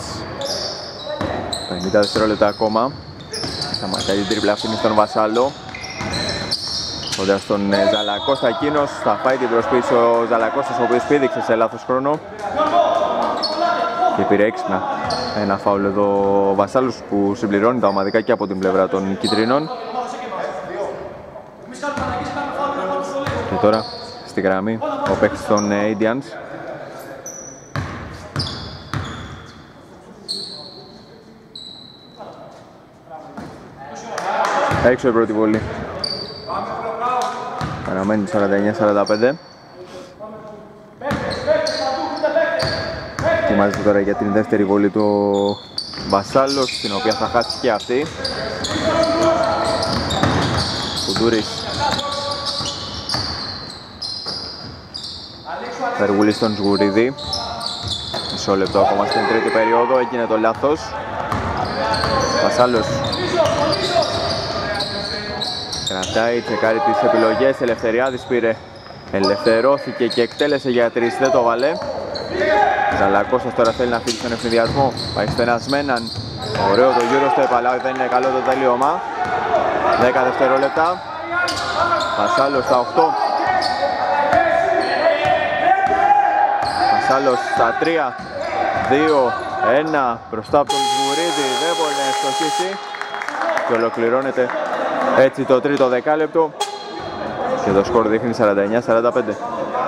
50 δευτερόλεπτα ακόμα. Θα μαρκάρει την τρίπλα αυτή στον Βασάλο. Κοντά στον Ζαλακώστα, εκείνος θα φάει την προσπίση ο Ζαλακώστας, ο οποίος πήδηξε σε λάθος χρόνο και πήρε έξυπνα ένα φάουλ εδώ ο Βασάλος, που συμπληρώνει τα ομαδικά και από την πλευρά των κίτρινων. Και τώρα στη γραμμή ο παίκτης των Indians. Έξω η πρώτη βολή. Παραμένει 49-45. Ετοιμάζεται τώρα για την δεύτερη βολή του Βασάλος, την οποία θα χάσει και αυτή. Κουντούρης. Περγούλη στον Σγουρίδη. Μισό λεπτό ακόμα στην τρίτη περίοδο, έγινε το λάθος. Βασάλος. Κρατάει, τσεκάρει τις επιλογές, Ελευθεριάδης πήρε, ελευθερώθηκε και εκτέλεσε για 3, δεν το βάλε. Ζαλακώστας τώρα θέλει να φύγει στον ευνηδιασμό, πάει στενασμέναν, ωραίο το Eurostep, αλλά δεν είναι καλό το τελείωμα. 10 δευτερόλεπτα, Βασάλος στα 8. Βασάλος στα 3, 2, 1, μπροστά από τον Σγουρίδη, δεν μπορεί να ευστοχίσει και ολοκληρώνεται έτσι το τρίτο δεκάλεπτο και το σκορ δείχνει 49-45.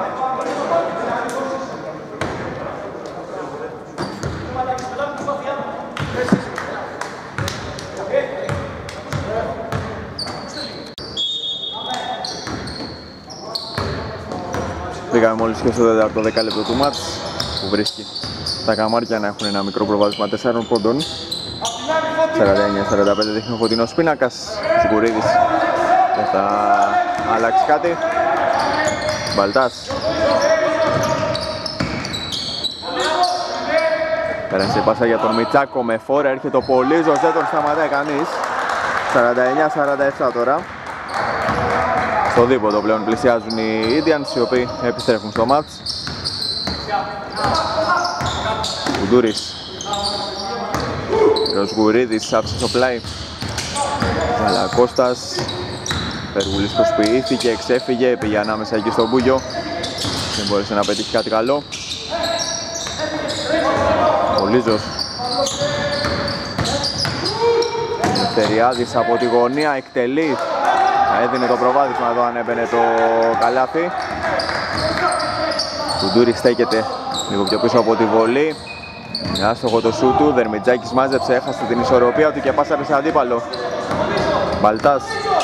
Πήγαμε μόλις και στο τέταρτο δεκάλεπτο του μάτς, που βρίσκει τα Καμάρια να έχουν ένα μικρό προβάδισμα 4 πόντων. 49-45 δείχνει ο φωτεινός πίνακας. Σιγουρίδης δεν θα αλλάξει κάτι. Μπαλτάς. Πέρασε η πάσα για τον Μιτσάκο με φόρα, έρχεται ο Πολύζος, δεν τον σταματάει κανείς. 49-47 τώρα. Στο δίποτο πλέον πλησιάζουν οι Indians, οι οποίοι επιστρέφουν στο μάτς. Κουντούρης. Ο Σγουρίδης άψε στο πλάι. Ζαλακώστας. Περγούλης προσποιήθηκε, εξέφυγε, πήγε ανάμεσα εκεί στον Μπούγιο. Δεν μπόρεσε να πετύχει κάτι καλό. Ο Λίζος. Ελευθεριάδης από τη γωνία εκτελεί. Θα έδινε το προβάδισμα εδώ αν έμπαινε το καλάθι. Κουντούρης στέκεται λίγο πιο πίσω από τη βολή. Άστοχο το σούτ του, Δερμιτζάκης μάζεψε, έχασε την ισορροπία του και πάσαρε σε αντίπαλο. Μπαλτάς.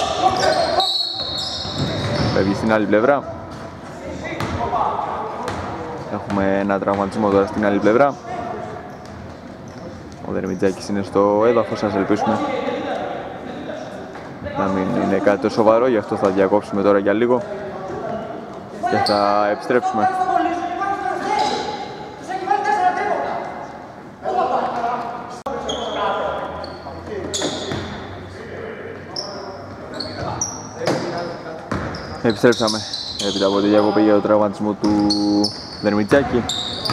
Φεύγει στην άλλη πλευρά. Έχουμε ένα τραυματισμό τώρα στην άλλη πλευρά. Ο Δερμιτζάκης είναι στο έδαφος, ας ελπίσουμε να μην είναι κάτι το σοβαρό, γι' αυτό θα διακόψουμε τώρα για λίγο και θα επιστρέψουμε. Επιστρέψαμε έπειτα από τη διακοπή για το τραυματισμό του Δερμιτζάκη.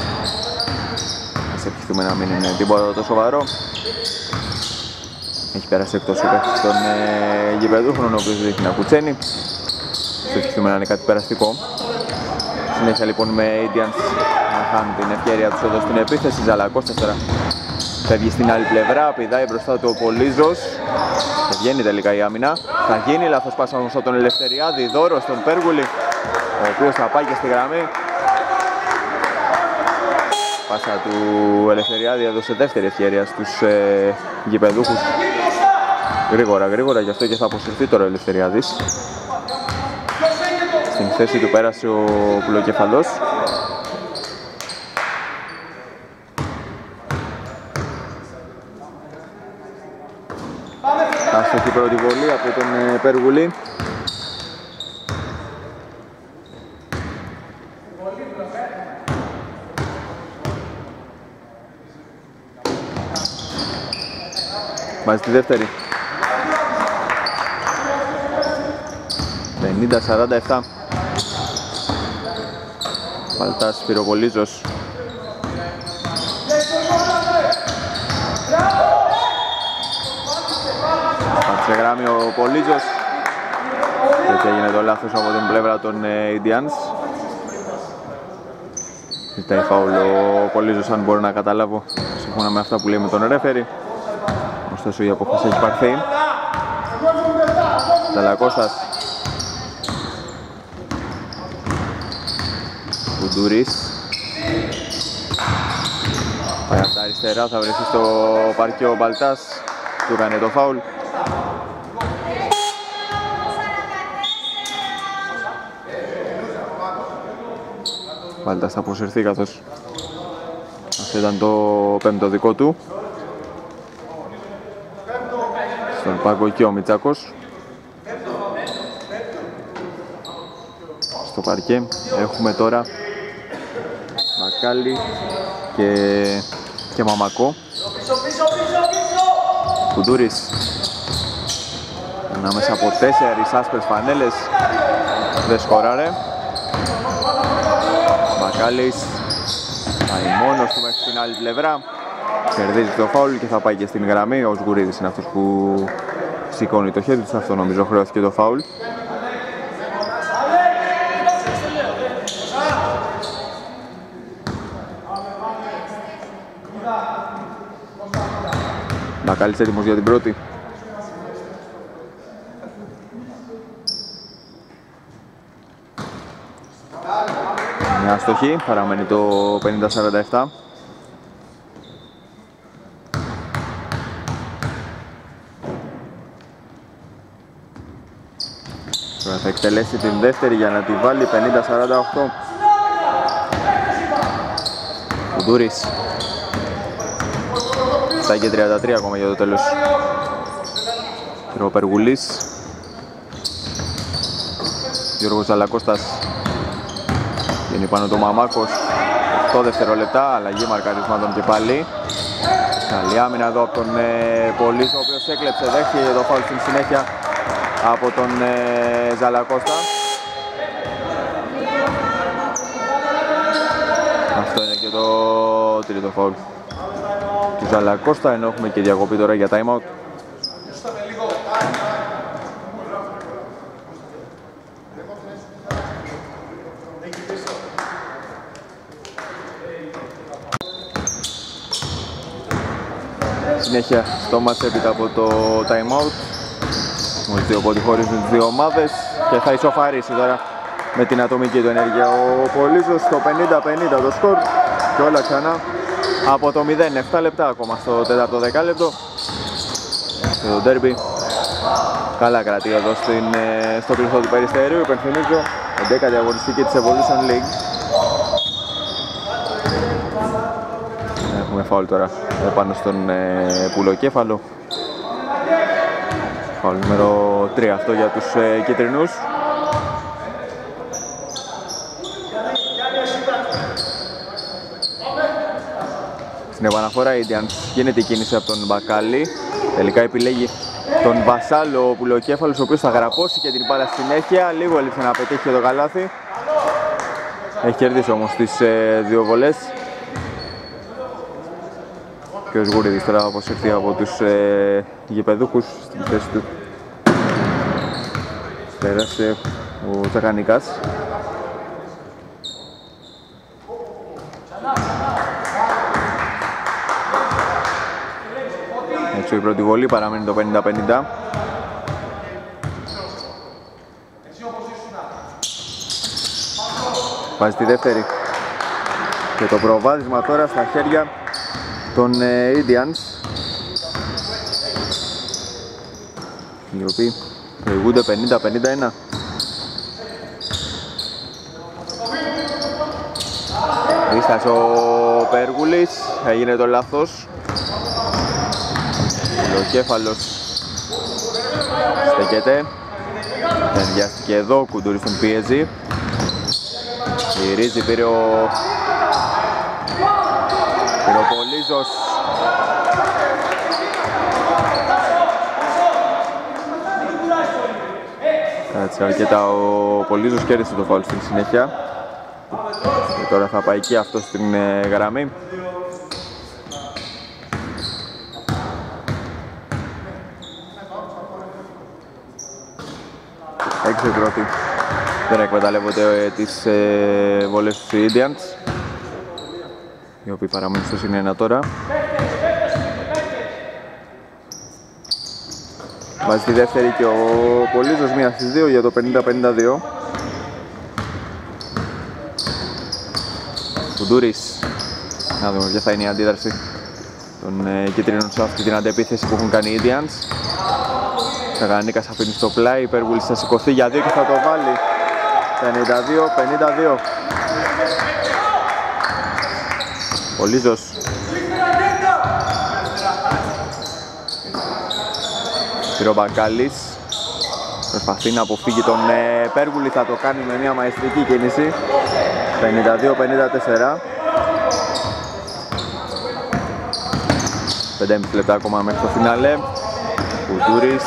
Ας ευχηθούμε να μην είναι τίποτα το σοβαρό. Έχει περάσει εκτός ο παίκτης των γηπεδούχων, ο οποίος δείχνει να κουτσένει. Ας ευχηθούμε να είναι κάτι περαστικό. Συνέχεια λοιπόν με Indians να χάνουν την ευκαιρία τους εδώ στην επίθεση. Ζαλακώστας τώρα φεύγει στην άλλη πλευρά, πηδάει μπροστά του ο Πολύζος και βγαίνει τελικά η άμυνα. Θα γίνει λάθος πάσα όμως από τον Ελευθεριάδη, δώρο στον Πέργουλη, ο οποίος θα πάει και στη γραμμή. Πάσα του Ελευθεριάδη έδωσε δεύτερη ευκαιρία στους γηπεδούχους. Γρήγορα, γι' αυτό και θα αποσυρθεί τώρα ο Ελευθεριάδης. Στην θέση του πέρασε ο Πουλοκεφαλός. Άστοχη πρώτη βολή από τον Περγουλή. Βάζει τη δεύτερη. 50-47. Παλτάς Πυροβολίζος. Πάτησε γράμμι ο Πολίζος. Και έτσι έγινε το λάθος από την πλευρά των Indians. Ζητάει φάουλ ο Πολίζος, αν μπορώ να καταλάβω, σύμφωνα με αυτά που λέει με τον ρέφερι. Ωστόσο η απόφαση έχει πάρθει. Ζαλακώστας. Κουντούρης. Πάει από τα αριστερά, θα βρεθεί στο παρκείο ο Μπαλτάς. Του έκανε το φάουλ. Μπαλτάς θα αποσυρθεί, καθώς αυτό ήταν το πέμπτο δικό του. Στον πάγκο εκεί ο Μητσάκος. Στο παρκέ έχουμε τώρα Μακάλι και Μαμακό. Κουντούρης ανάμεσα από 4 άσπρες φανέλες, δεν σκοράρε. Μακάλης πάει μόνος του μέχρι την άλλη πλευρά, κερδίζει το φάουλ και θα πάει και στην γραμμή. Ο Σγουρίδης είναι αυτός που σηκώνει το χέρι του, αυτό νομίζω χρεώθηκε το φάουλ. Μακάλης έτοιμος για την πρώτη. Μια αστοχή, παραμένει το 50-47. Τώρα θα εκτελέσει την δεύτερη για να τη βάλει 50-48. Κουντούρης. 7 και 33 ακόμα για το τέλος. Ο Περγουλής. Γιώργος Ζαλακώστας. Βγαίνει πάνω το Μαμάκος. 8 δευτερόλεπτα, αλλαγή μαρκαρισμάτων και πάλι. Καλή άμυνα εδώ από τον Πολύς, ο οποίος έκλεψε, δέχτηκε το φάουλ στην συνέχεια από τον Ζαλακώστα. Αυτό είναι και το τρίτο φάουλ του Ζαλακώστα, ενώ έχουμε και διακοπή τώρα για time out. Συνέχεια στο μάτς έπειτα από το time out. Μόλις δύο πόντι χωρίζουν τις δύο ομάδες και θα ισοφαρίσει τώρα με την ατομική του ενέργεια ο Πολύζος. Στο 50-50 το σκορ και όλα ξανά από το 0. 7 λεπτά ακόμα στο τέταρτο δεκάλεπτο. Και το ντέρμπι καλά κρατεί εδώ στο πληθό του Περιστερίου. Υπενθυμίζω 11η αγωνιστική της Evolution League. Έχουμε φάουλ τώρα πάνω στον Πουλοκέφαλο. Φάουλ νούμερο 3 αυτό για τους κίτρινους. Στην επαναφορά η Indians γίνεται η κίνηση από τον Μπακάλι. Τελικά επιλέγει τον Βασάλο Πουλοκέφαλος, ο οποίος θα γραπώσει και την μπάλα στη συνέχεια. Λίγο έλειψε να πετύχει το καλάθι. Έχει κερδίσει όμως τις δύο βολές. Και ο Σγουρίδης τώρα αποσυρθεί από τους γηπεδούχους στην θέση του. Πέρασε ο Τσακανίκας. Έτσι η πρώτη βολή, παραμένει το 50-50. Βάζει τη δεύτερη. Και το προβάδισμα τώρα στα χέρια των Indians, οι οποίοι προηγούνται 50-51. Ίστασε ο Πέργουλης, έγινε το λάθος. Ο κέφαλος στέκεται. Ενδιάστηκε εδώ, ο Κουντούρης τον πίεζει. Γυρίζει, πήρε ο Πολύζος. Κάτσε αρκετά, ο Πολύζος κέρδισε το φάουλ στην συνέχεια. Και τώρα θα πάει και αυτό στην γραμμή. Έξω η πρώτη. Δεν εκμεταλλεύονται τις βολές του Indians, οι οποίοι παραμένουν στο συν 1 τώρα. Βάζει τη δεύτερη και ο Πολύζος, μία στις δύο για το 50-52. Κουντούρης. Να δούμε ποια θα είναι η αντίδραση των κίτρινων σε αυτή την αντεπίθεση που έχουν κάνει οι Indians. Τσακανίκας αφήνει στο πλάι, Πέργουλης θα σηκωθεί για δύο και θα το βάλει. 52-52. Πολύζος. Πυροβακάλης. Προσπαθεί να αποφύγει τον Πέργουλη, θα το κάνει με μια μαεστρική κίνηση. 52-54. 5,5 λεπτά ακόμα μέχρι το φινάλε. Κουντούρης.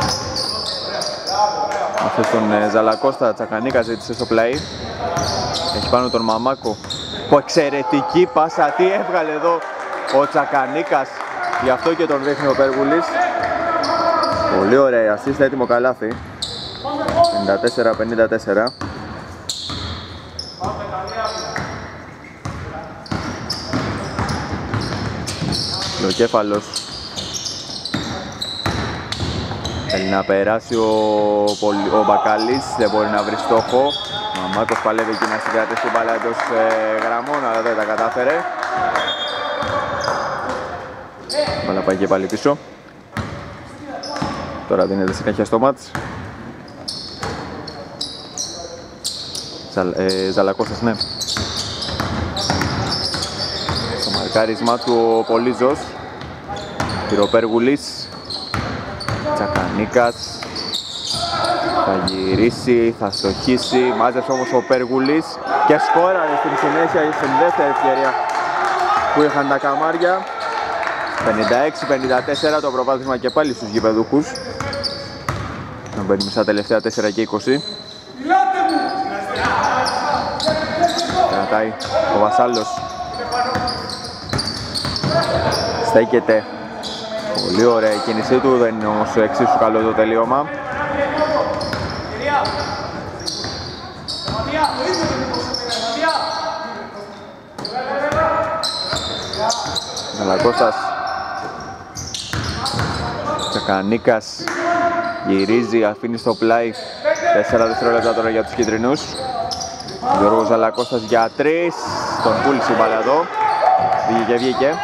Αυτός τον Ζαλακώστα, Τσακανίκα ζήτησε στο πλάι. Έχει πάνω τον Μαμάκο. Που εξαιρετική πάσα, τι έβγαλε εδώ ο Τσακανίκας. Γι' αυτό και τον δείχνει ο Πέργουλης. Πολύ ωραία assist, έτοιμο καλάθι. 54-54. Ο κέφαλος. Θέλει να περάσει ο Μπακάλης, δεν μπορεί να βρει στόχο. Ο Μαμάκος παλεύει εκεί να συγκρατήσει την μπάλα εντός γραμμών, αλλά δεν τα κατάφερε. Η μπάλα πάει και πάλι πίσω. Τώρα δίνεται συνέχεια στο μάτς. Ζαλακώστας, ναι. Στο μαρκάρισμα του ο Πολύζος. Πυροπέργουλης. Τσακανίκας. Θα γυρίσει, θα στοχίσει. Μάζεψε όμως ο Πέργουλης. Και σκόραρε στην συνέχεια στην δεύτερη ευκαιρία που είχαν τα καμάρια. 56-54 το προβάδισμα και πάλι στους γηπεδούχους. Να μπαίνουμε στα τελευταία 4 και 20. Κρατάει ο Βασάλος. Στέκεται. Πολύ ωραία η κίνησή του, δεν είναι όμως εξίσου καλό το τελείωμα. Ζαλακώστας. Τσακανίκας. Γυρίζει, αφήνει στο πλάι. 4 δευτερόλεπτα τώρα για τους κίτρινους. Γιώργος Ζαλακώστας για 3. Τον πούλησε η μπάλα εδώ. Βγήκε.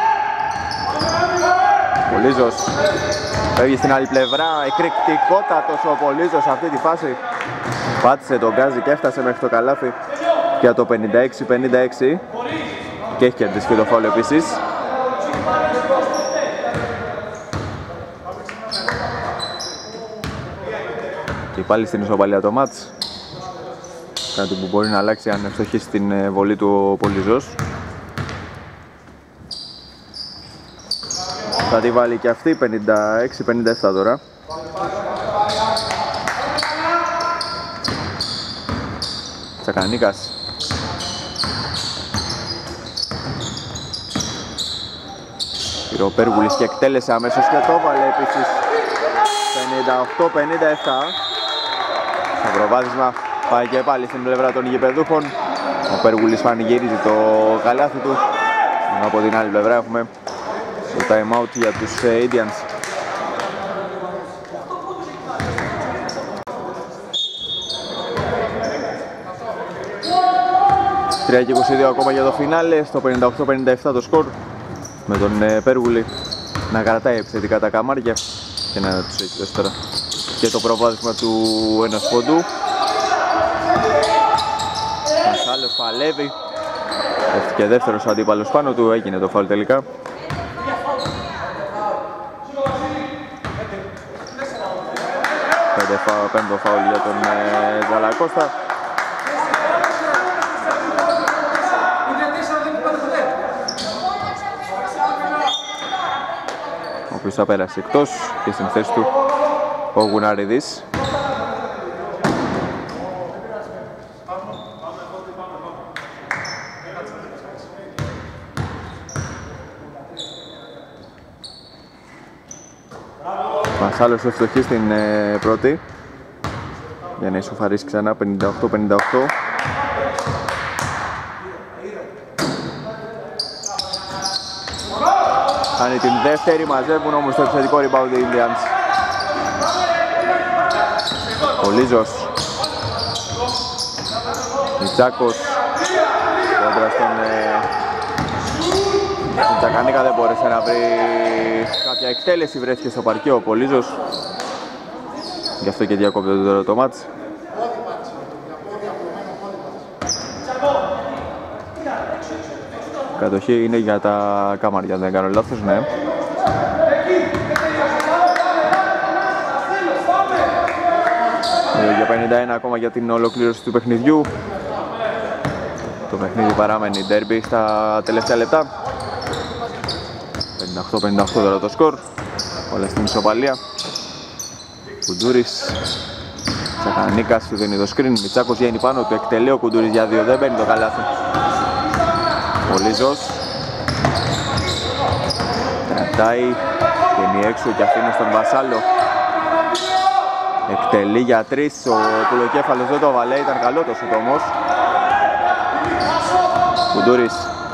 Πολύζος. Φεύγει στην άλλη πλευρά. Εκρηκτικότατος ο Πολύζος σε αυτή τη φάση. Πάτησε τον γκάζι και έφτασε μέχρι το καλάθι για το 56-56. Και έχει κερδίσει και το φάουλ επίσης. Και πάλι στην ισοπαλία το μάτς. Κάτι που μπορεί να αλλάξει αν ευστοχίσει την βολή του ο Πολυζός. Θα τη βάλει και αυτή, 56-57 τώρα. Τσακανίκας. Πήρε ο Πέργουλης και εκτέλεσε αμέσως και το βάλε επίσης. 58-57. Το προβάδισμα πάει και πάλι στην πλευρά των γηπεδούχων. Ο Πέργουλης πανηγυρίζει το καλάθι του. Από την άλλη πλευρά έχουμε το time out για τους Indians. 3:22 ακόμα για το φινάλε, στο 58-57 το σκορ, με τον Πέργουλη να κρατάει επιθετικά τα καμάρια και να τους έχει δώσει τώρα και το προβάδισμα του ενός πόντου. Μασάλος παλεύει, έφτιαξε δεύτερος ο αντίπαλος πάνω του, έγινε το φάουλ τελικά. Πέμπτο φάουλ για τον Ζαλακώστα. Ο οποίος θα πέρασε εκτός και στην θέση του ο Γουνάριδης. Μασάλος ευστοχή στην πρώτη για να ισοφαρίσει ξανά 58-58. Κάνει την δεύτερη, μαζεύουν όμως το επιθετικό rebound οι Indians. Ο Λίζος, Μιτσάκος κόντρα στον Τσακανίκα, δεν μπόρεσε να βρει κάποια εκτέλεση, βρέθηκε στο παρκείο ο Πολύζος. Γι' αυτό και διακόπτεται τώρα το μάτς. Κατοχή είναι για τα κάμαρια, δεν κάνω λάθος, ναι. Για 51 ακόμα για την ολοκλήρωση του παιχνιδιού. Το παιχνίδι παραμένει ντέρμπι στα τελευταία λεπτά. 58-58 τώρα το σκορ. Όλα στην ισοπαλία. Κουντούρης, Τσακανίκας του δίνει το screen. Μιτσάκος βγαίνει πάνω του, εκτελεί ο Κουντούρης για 2, δεν μπαίνει το καλάθι. Ο Λίζος κρατάει, βγαίνει έξω και αφήνει στον Βασάλο. Εκτελεί για 3, ο κουλοκέφαλος δεν το βαλέ, ήταν καλό το σουτ όμως. Κουντούρης.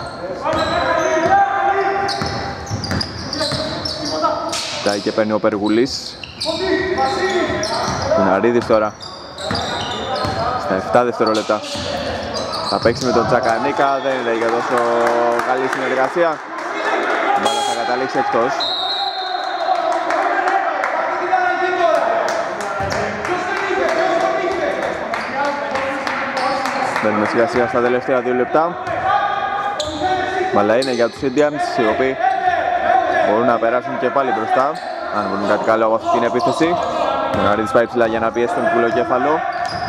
Κοιτάει και παίρνει ο Περγουλής. Κουναρίδης τώρα. Στα 7 δευτερόλεπτα. Θα παίξει με τον Τσακανίκα, δεν είναι για τόσο καλή συνεργασία. Η μπάλα θα καταλήξει εκτός. Μπαίνουμε σιγά σιγά στα τελευταία 2 λεπτά. Μπάλα είναι για τους Indians, οι οποίοι μπορούν να περάσουν και πάλι μπροστά, αν βρουν κάτι καλό από αυτή την επίθεση. Ο Ναρίδης πάει ψηλά για να πιέσει τον κουλοκέφαλο.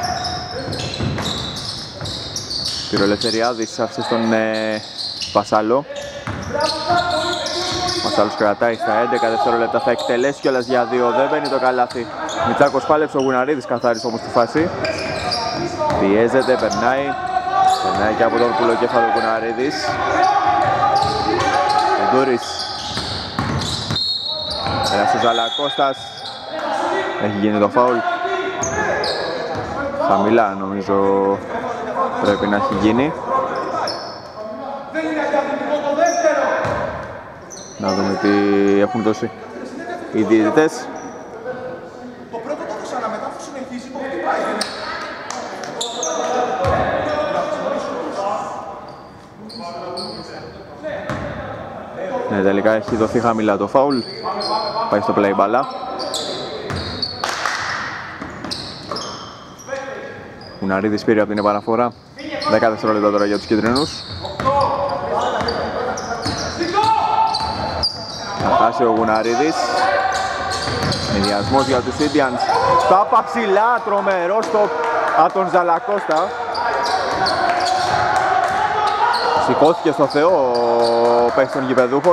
Πυρολευθεριάδης άφησε στον Πασάλο. Πασάλος κρατάει στα 11 δευτερόλεπτα, θα εκτελέσει κιόλας για 2, δεν μπαίνει το καλάθι. Μιτσάκος πάλεψε, ο Γουναρίδης καθάρισε όμως τη φάση. Πιέζεται, περνάει και από τον κουλοκέφαλο Γουναρίδης. Κουντούρης. Πέρασε ο Ζαλακώστας. Έχει γίνει το φάουλ. Χαμηλά νομίζω πρέπει να έχει γίνει. Να δούμε τι έχουν δώσει οι διαιτητές. Το πρώτο το έδωσα, μετά θα συνεχίσει το χτυπάει. Ναι, τελικά έχει δοθεί χαμηλά το φάουλ. Πάει στο play μπάλα. Γουναρίδης πήρε από την επαναφορά. 10 δευτερόλεπτα τώρα για τους κίτρινους. Θα χάσει ο Γουναρίδης. Ενδιασμός για τους Indians. Τάπα ψηλά, τρομερό στοπ από τον Ζαλακώστα. Σηκώθηκε στο Θεό ο παίκτης των γηπεδούχων.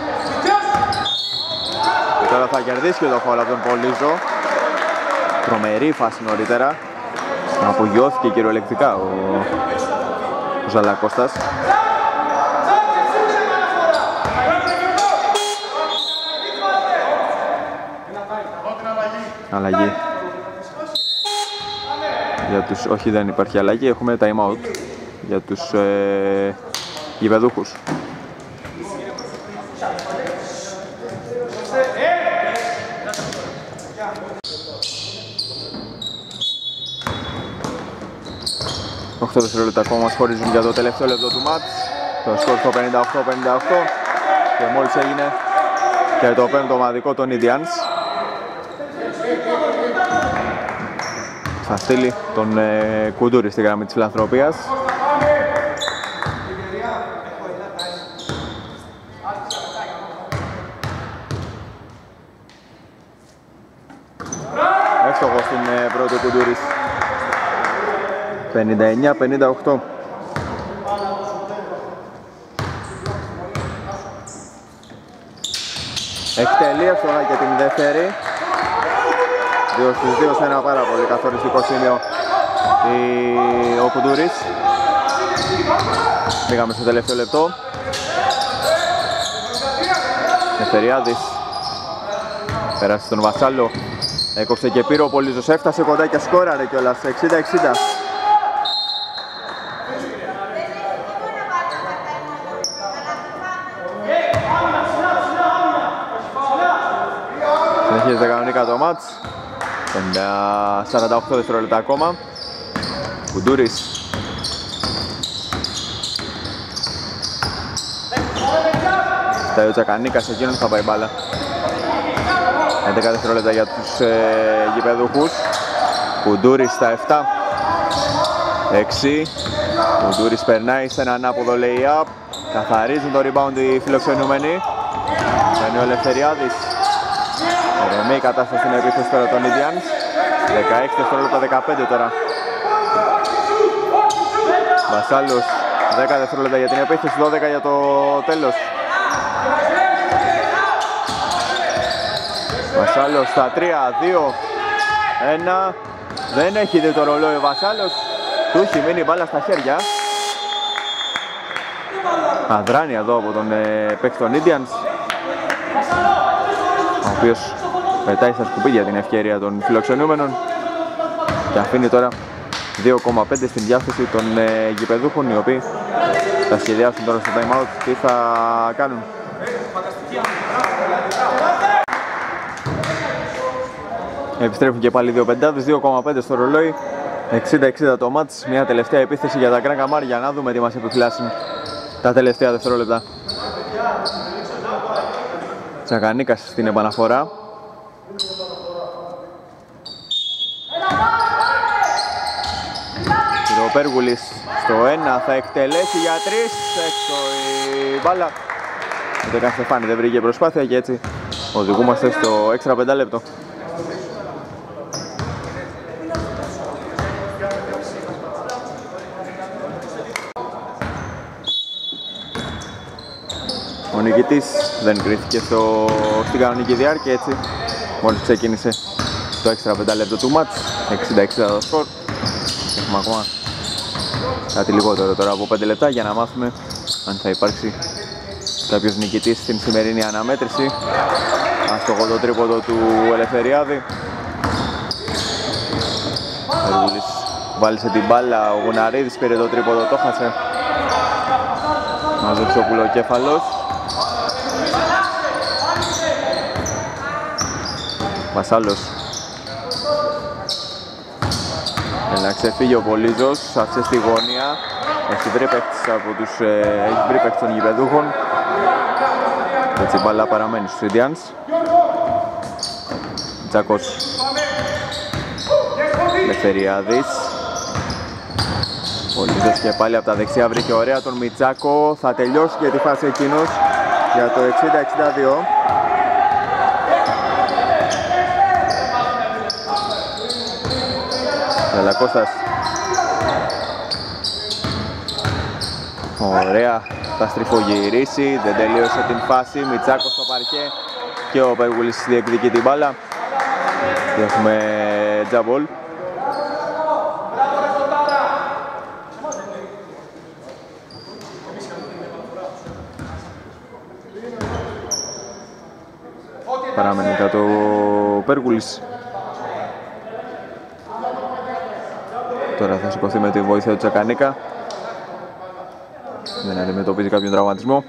Και τώρα θα κερδίσει και το φάουλ από τον Πολύζο. Τρομερή φάση νωρίτερα. Απογειώθηκε κυριολεκτικά ο Ζαλακώστας. Αλλαγή. Για τους... Όχι, δεν υπάρχει αλλαγή, έχουμε time out για τους γηπεδούχους. Οχτώ δευτερόλεπτα ακόμα μας χωρίζουν για το τελευταίο λεπτό του μάτς. Το σκορ στο 58-58 και μόλις έγινε και το πέμπτο ομαδικό των Indians. Θα στείλει τον Κουντούρη στη γραμμή της φιλανθρωπίας. Εύστοχος στην πρώτη Κουντούρης. 59-58. Εκτελεί εύστοχα και την δεύτερη. 2 στους 2 σε ένα πάρα πολύ καθοριστικό σημείο ο Κουντούρης. Πήγαμε στο τελευταίο λεπτό. Νεφτεριάδης πέρασε τον Βασάλο. Έκοψε και πήρε ο Πολύζος. Έφτασε κοντά και σκόραρε κιόλας. 60-60. Συνεχίζεται κανονικά το μάτς. 48 δευτερόλεπτα ακόμα. Κουντούρης. Φτάει ο Τσακανίκας, εκείνον θα πάει μπάλα. 11 δευτερόλεπτα για τους γηπεδούχους. Κουντούρης στα 7. 6. Κουντούρης περνάει σε ένα ανάποδο lay-up. Καθαρίζουν το rebound οι φιλοξενούμενοι. Παίρνει ο Ελευθεριάδης. Ρεμεί η κατάσταση στην επίθεση τώρα των Indians. 16 δευτερόλεπτα, 15 τώρα. Βασάλος, 10 δευτερόλεπτα για την επίθεση, 12 για το τέλος. Βασάλος στα 3, 2, 1. Δεν έχει δει το ρολόι ο Βασάλος. Του έχει μείνει μπάλα στα χέρια. Αδράνεια εδώ από τον παίκτη των Indians, ο οποίος πετάει στα σκουπίδια την ευκαιρία των φιλοξενούμενων και αφήνει τώρα 2,5 στην διάθεση των γηπεδούχων, οι οποίοι θα σχεδιάσουν τώρα στο time out τι θα κάνουν. Επιστρέφουν και πάλι 2 πεντάδες, 2,5 στο ρολόι, 60-60 το μάτς. Μια τελευταία επίθεση για τα Γκραν Καμάρια, να δούμε τι μας επιφυλάσσουν τα τελευταία δευτερόλεπτα. Τσακανίκας στην επαναφορά. Ο Πέργουλης στο 1 θα εκτελέσει για 3. Έξω η μπάλα. Ο Τεκάν Στεφάνη δεν βρήκε προσπάθεια και έτσι οδηγούμαστε στο έξτρα 5 λεπτό. Ο νικητής δεν κρίθηκε στην κανονική διάρκεια, έτσι μόλις ξεκίνησε το έξτρα 5 λεπτό του μάτς. 60-60 το σκορ. Έχουμε ακόμα κάτι λιγότερο τώρα από 5 λεπτά για να μάθουμε αν θα υπάρξει κάποιος νικητής στην σημερινή αναμέτρηση. Άστοχο το τρίποντο του Ελευθεριάδη. Ερβούλης βάλισε την μπάλα, ο Γουναρίδης πήρε το τρίποντο, το χάσε. Μαζέψε ο Πουλοκέφαλος. Βασάλος. Να ξεφύγει ο Πολύζος, άφησε στη γωνία. Έχει βρει παίκτης των γηπεδούχων. Έτσι η μπάλα παραμένει στους Indians. Τσάκος. Ελευθεριάδης. Πολύζος και πάλι από τα δεξιά βρήκε ωραία τον Μιτσάκο. Θα τελειώσει και τη φάση εκείνος για το 60-62. Ζαλακώστας. Ωραία, θα στριφογυρίσει, δεν τελείωσε την φάση. Μιτσάκος στο παρκέ και ο Πέργουλης διεκδικεί την μπάλα. Και έχουμε τζαμπολ. Παραμένει κάτω ο Πέργουλης. Τώρα θα σηκωθεί με τη βοήθεια του Τσακανίκα. Δεν αντιμετωπίζει κάποιον τραυματισμό.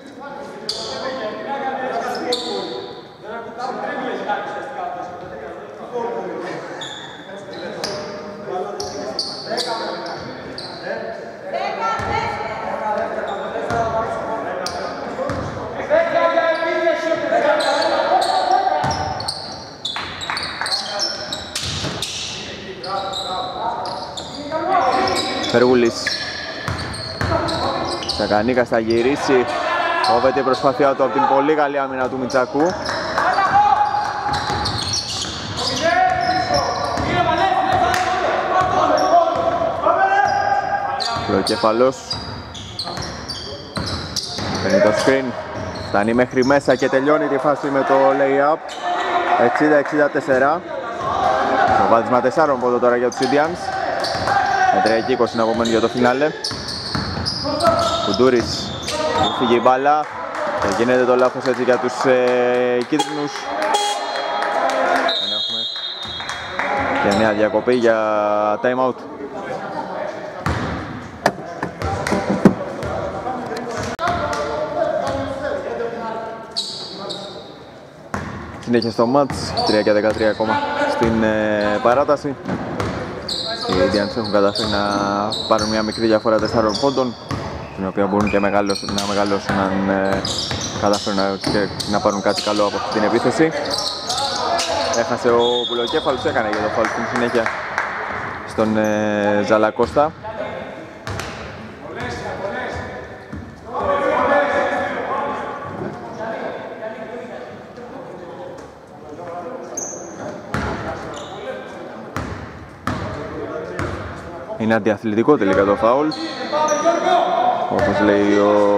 Περγούλης. Τσακανίκας θα γυρίσει. Κόβεται η προσπάθειά του από την πολύ καλή άμυνα του Μιτσάκου. Προκεφαλός. Παίρνει το screen. Φτάνει μέχρι μέσα και τελειώνει τη φάση με το lay-up. 60-64. Το βάδισμα 4 πόντων τώρα για τους Indians. Με 3 και 20 είναι απομένει για το φινάλε. Κουντούρης. Φύγει η μπάλα. Και γίνεται το λάθος έτσι για τους κίτρινους. Δεν έχουμε και νέα διακοπή για time out. Συνέχεια στο μάτς, 3 και 13 ακόμα στην παράταση. Οι Indians έχουν καταφέρει να πάρουν μια μικρή διαφορά 4 πόντων, την οποία μπορούν και να μεγαλώσουν αν καταφέρουν να πάρουν κάτι καλό από αυτή την επίθεση. Έχασε ο Πουλοκέφαλος, έκανε για το φάουλ στην συνέχεια στον Ζαλακώστα. Είναι αντιαθλητικό τελικά το φάουλ, όπως λέει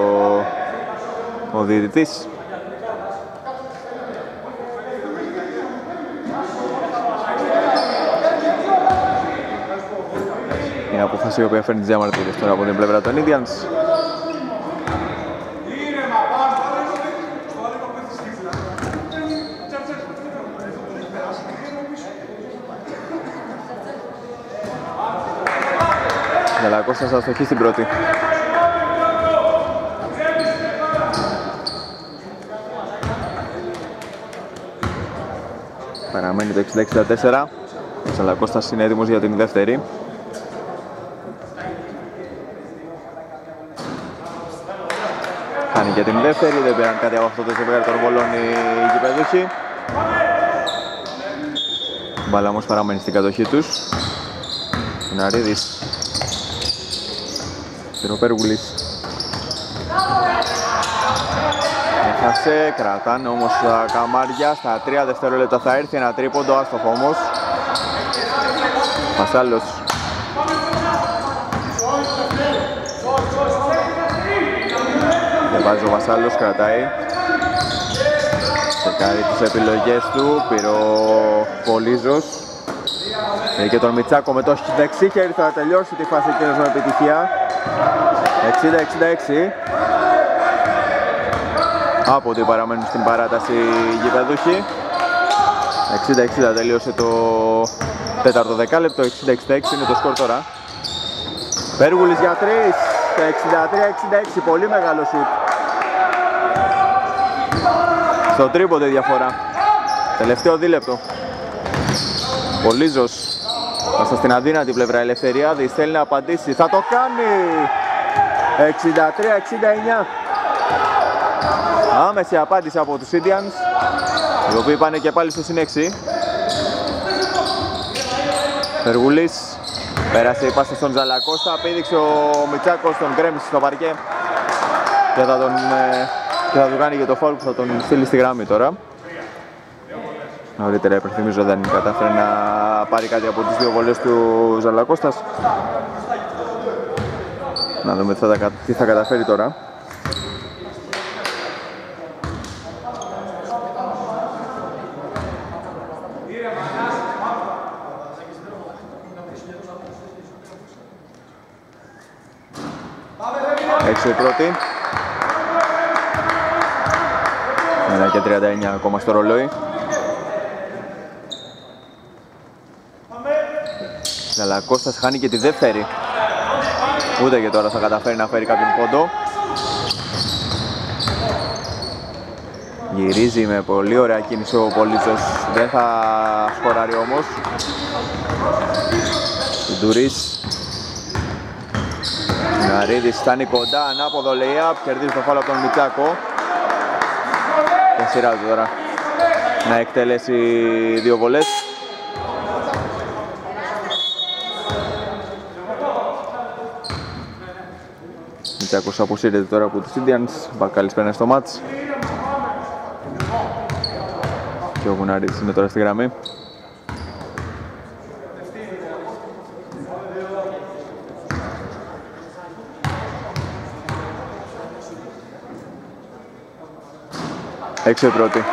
ο διαιτητής. Είναι απόφαση η οποία φέρνει τις διαμαρτυρίες τώρα από την πλευρά των Indians. Ζαλακώστας θα στοχεί στην πρώτη. Παραμένει το 60-64. Ο Ζαλακώστας είναι έτοιμος για την δεύτερη. Κάνει και την δεύτερη, δεν πήραν κάτι από αυτό το ζευγάρι των βολών οι γηπεδούχοι. Μπάλα όμως παραμένει στην κατοχή τους. Ναρίδης. Ο Πέργουλης. Έχασε, κρατάνε όμως τα καμάρια. Στα 3 δευτερόλεπτα θα έρθει ένα τρίποντο, άστοχο όμως. Βασάλος. Δεν βάζει ο Βασάλος, κρατάει. Τσεκάρει τις επιλογές του, πήρε ο Πολύζος. Και τον Μιτσάκο με το δεξί χέρι θα τελειώσει τη φάση εκείνος με επιτυχία. 60-66. Από ότι παραμένουν στην παράταση οι γηπεδούχοι. 60-60 τελείωσε το τέταρτο δεκάλεπτο. 60-66 είναι το σκορ τώρα. Πέργουλης για 3. 63-66. Πολύ μεγάλο σουτ. Στο τρίποντο η διαφορά. Τελευταίο δίλεπτο. Πολύζος. Μέσα στην αδύνατη πλευρά Ελευθεριάδης θέλει να απαντήσει. Θα το κάνει! 63-69. Άμεση απάντηση από τους Indians, οι οποίοι πάνε και πάλι στο συνέξι. Περγουλής. Πέρασε η πάσα στον Ζαλακώστα. Απέδειξε ο Μιτσάκος, τον γκρέμισε στο παρκέ. Και θα του κάνει και το φάουλ που θα τον στείλει στη γραμμή τώρα. Νωρίτερα υπενθυμίζω δεν κατάφερε να πάρει κάτι από τις δύο βολές του Ζαλακώστας. Να δούμε τι θα καταφέρει τώρα. Έξω η πρώτη. 1 και 39 ακόμα στο ρολόι. Ζαλακώστας χάνει και τη δεύτερη. Ούτε και τώρα θα καταφέρει να φέρει κάποιον πόντο. Γυρίζει με πολύ ωραία κίνηση ο Πολίτσος. Δεν θα σκοράρει όμως. Τουντουρής. Ναρίδης φτάνει κοντά, ανάποδο lay-up, κερδίζει το φάουλ από τον Μητσάκο. Και σειρά του τώρα να εκτελέσει δύο βολές. Μητσάκος αποσύρεται τώρα από τους Indians, Μπακάλης παίρνει στο μάτς. Και ο Γουναρίδης είναι τώρα στη γραμμή. Έξω η πρώτη.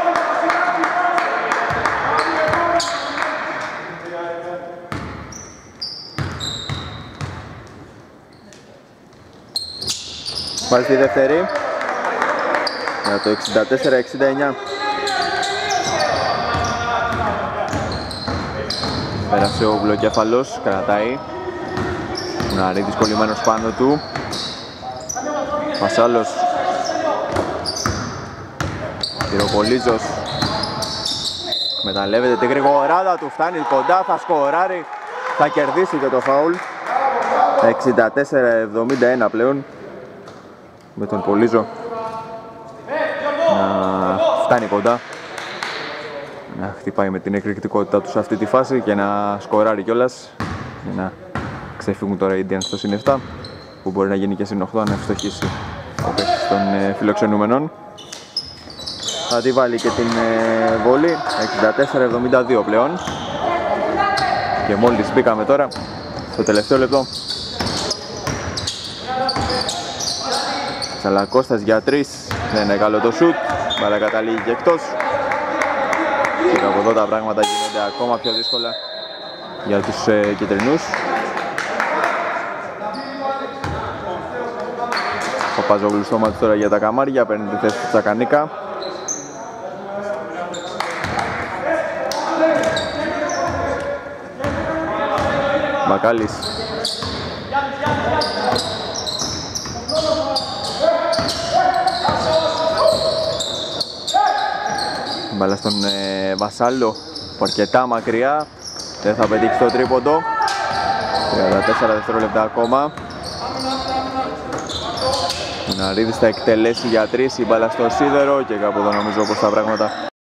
Βάζει τη δεύτερη για το 64-69. Πέρασε ο Βλοκέφαλος, κρατάει. Ναρίδης κολλημένος πάνω του. Πασάλος. Κυροπολίζος. Μεταλλεύεται τη γρηγοράδα του, φτάνει κοντά, θα σκοράρει. Θα κερδίσει και το φάουλ. 64-71 πλέον. Με τον Πολίζο να φτάνει κοντά, να χτυπάει με την εκρηκτικότητά του σε αυτή τη φάση και να σκοράρει κιόλας για να ξεφύγουν τώρα οι Indians στο συν 7 που μπορεί να γίνει και συν 8 αν ευστοχίσει ο παίκτης των φιλοξενούμενων. Θα τη βάλει και την βολή. 64-72 πλέον και μόλις μπήκαμε τώρα στο τελευταίο λεπτό. Ζαλακώστας για 3, δεν είναι καλό το σουτ, αλλά καταλήγει και εκτός. Και από εδώ τα πράγματα γίνονται ακόμα πιο δύσκολα για τους κυτρινούς. Ο Παζόγλου στο μάτι τώρα για τα καμάρια, παίρνει τη θέση του Τσακανίκα. Μπακάλης. Μπάλα στον Βασάλο που αρκετά μακριά, δεν θα πετύχει το τρίποντο. 34 δευτερόλεπτα ακόμα. Ο Ναρίδης θα εκτελέσει για 3, η μπάλα στο σίδερο και κάπου εδώ νομίζω πως τα πράγματα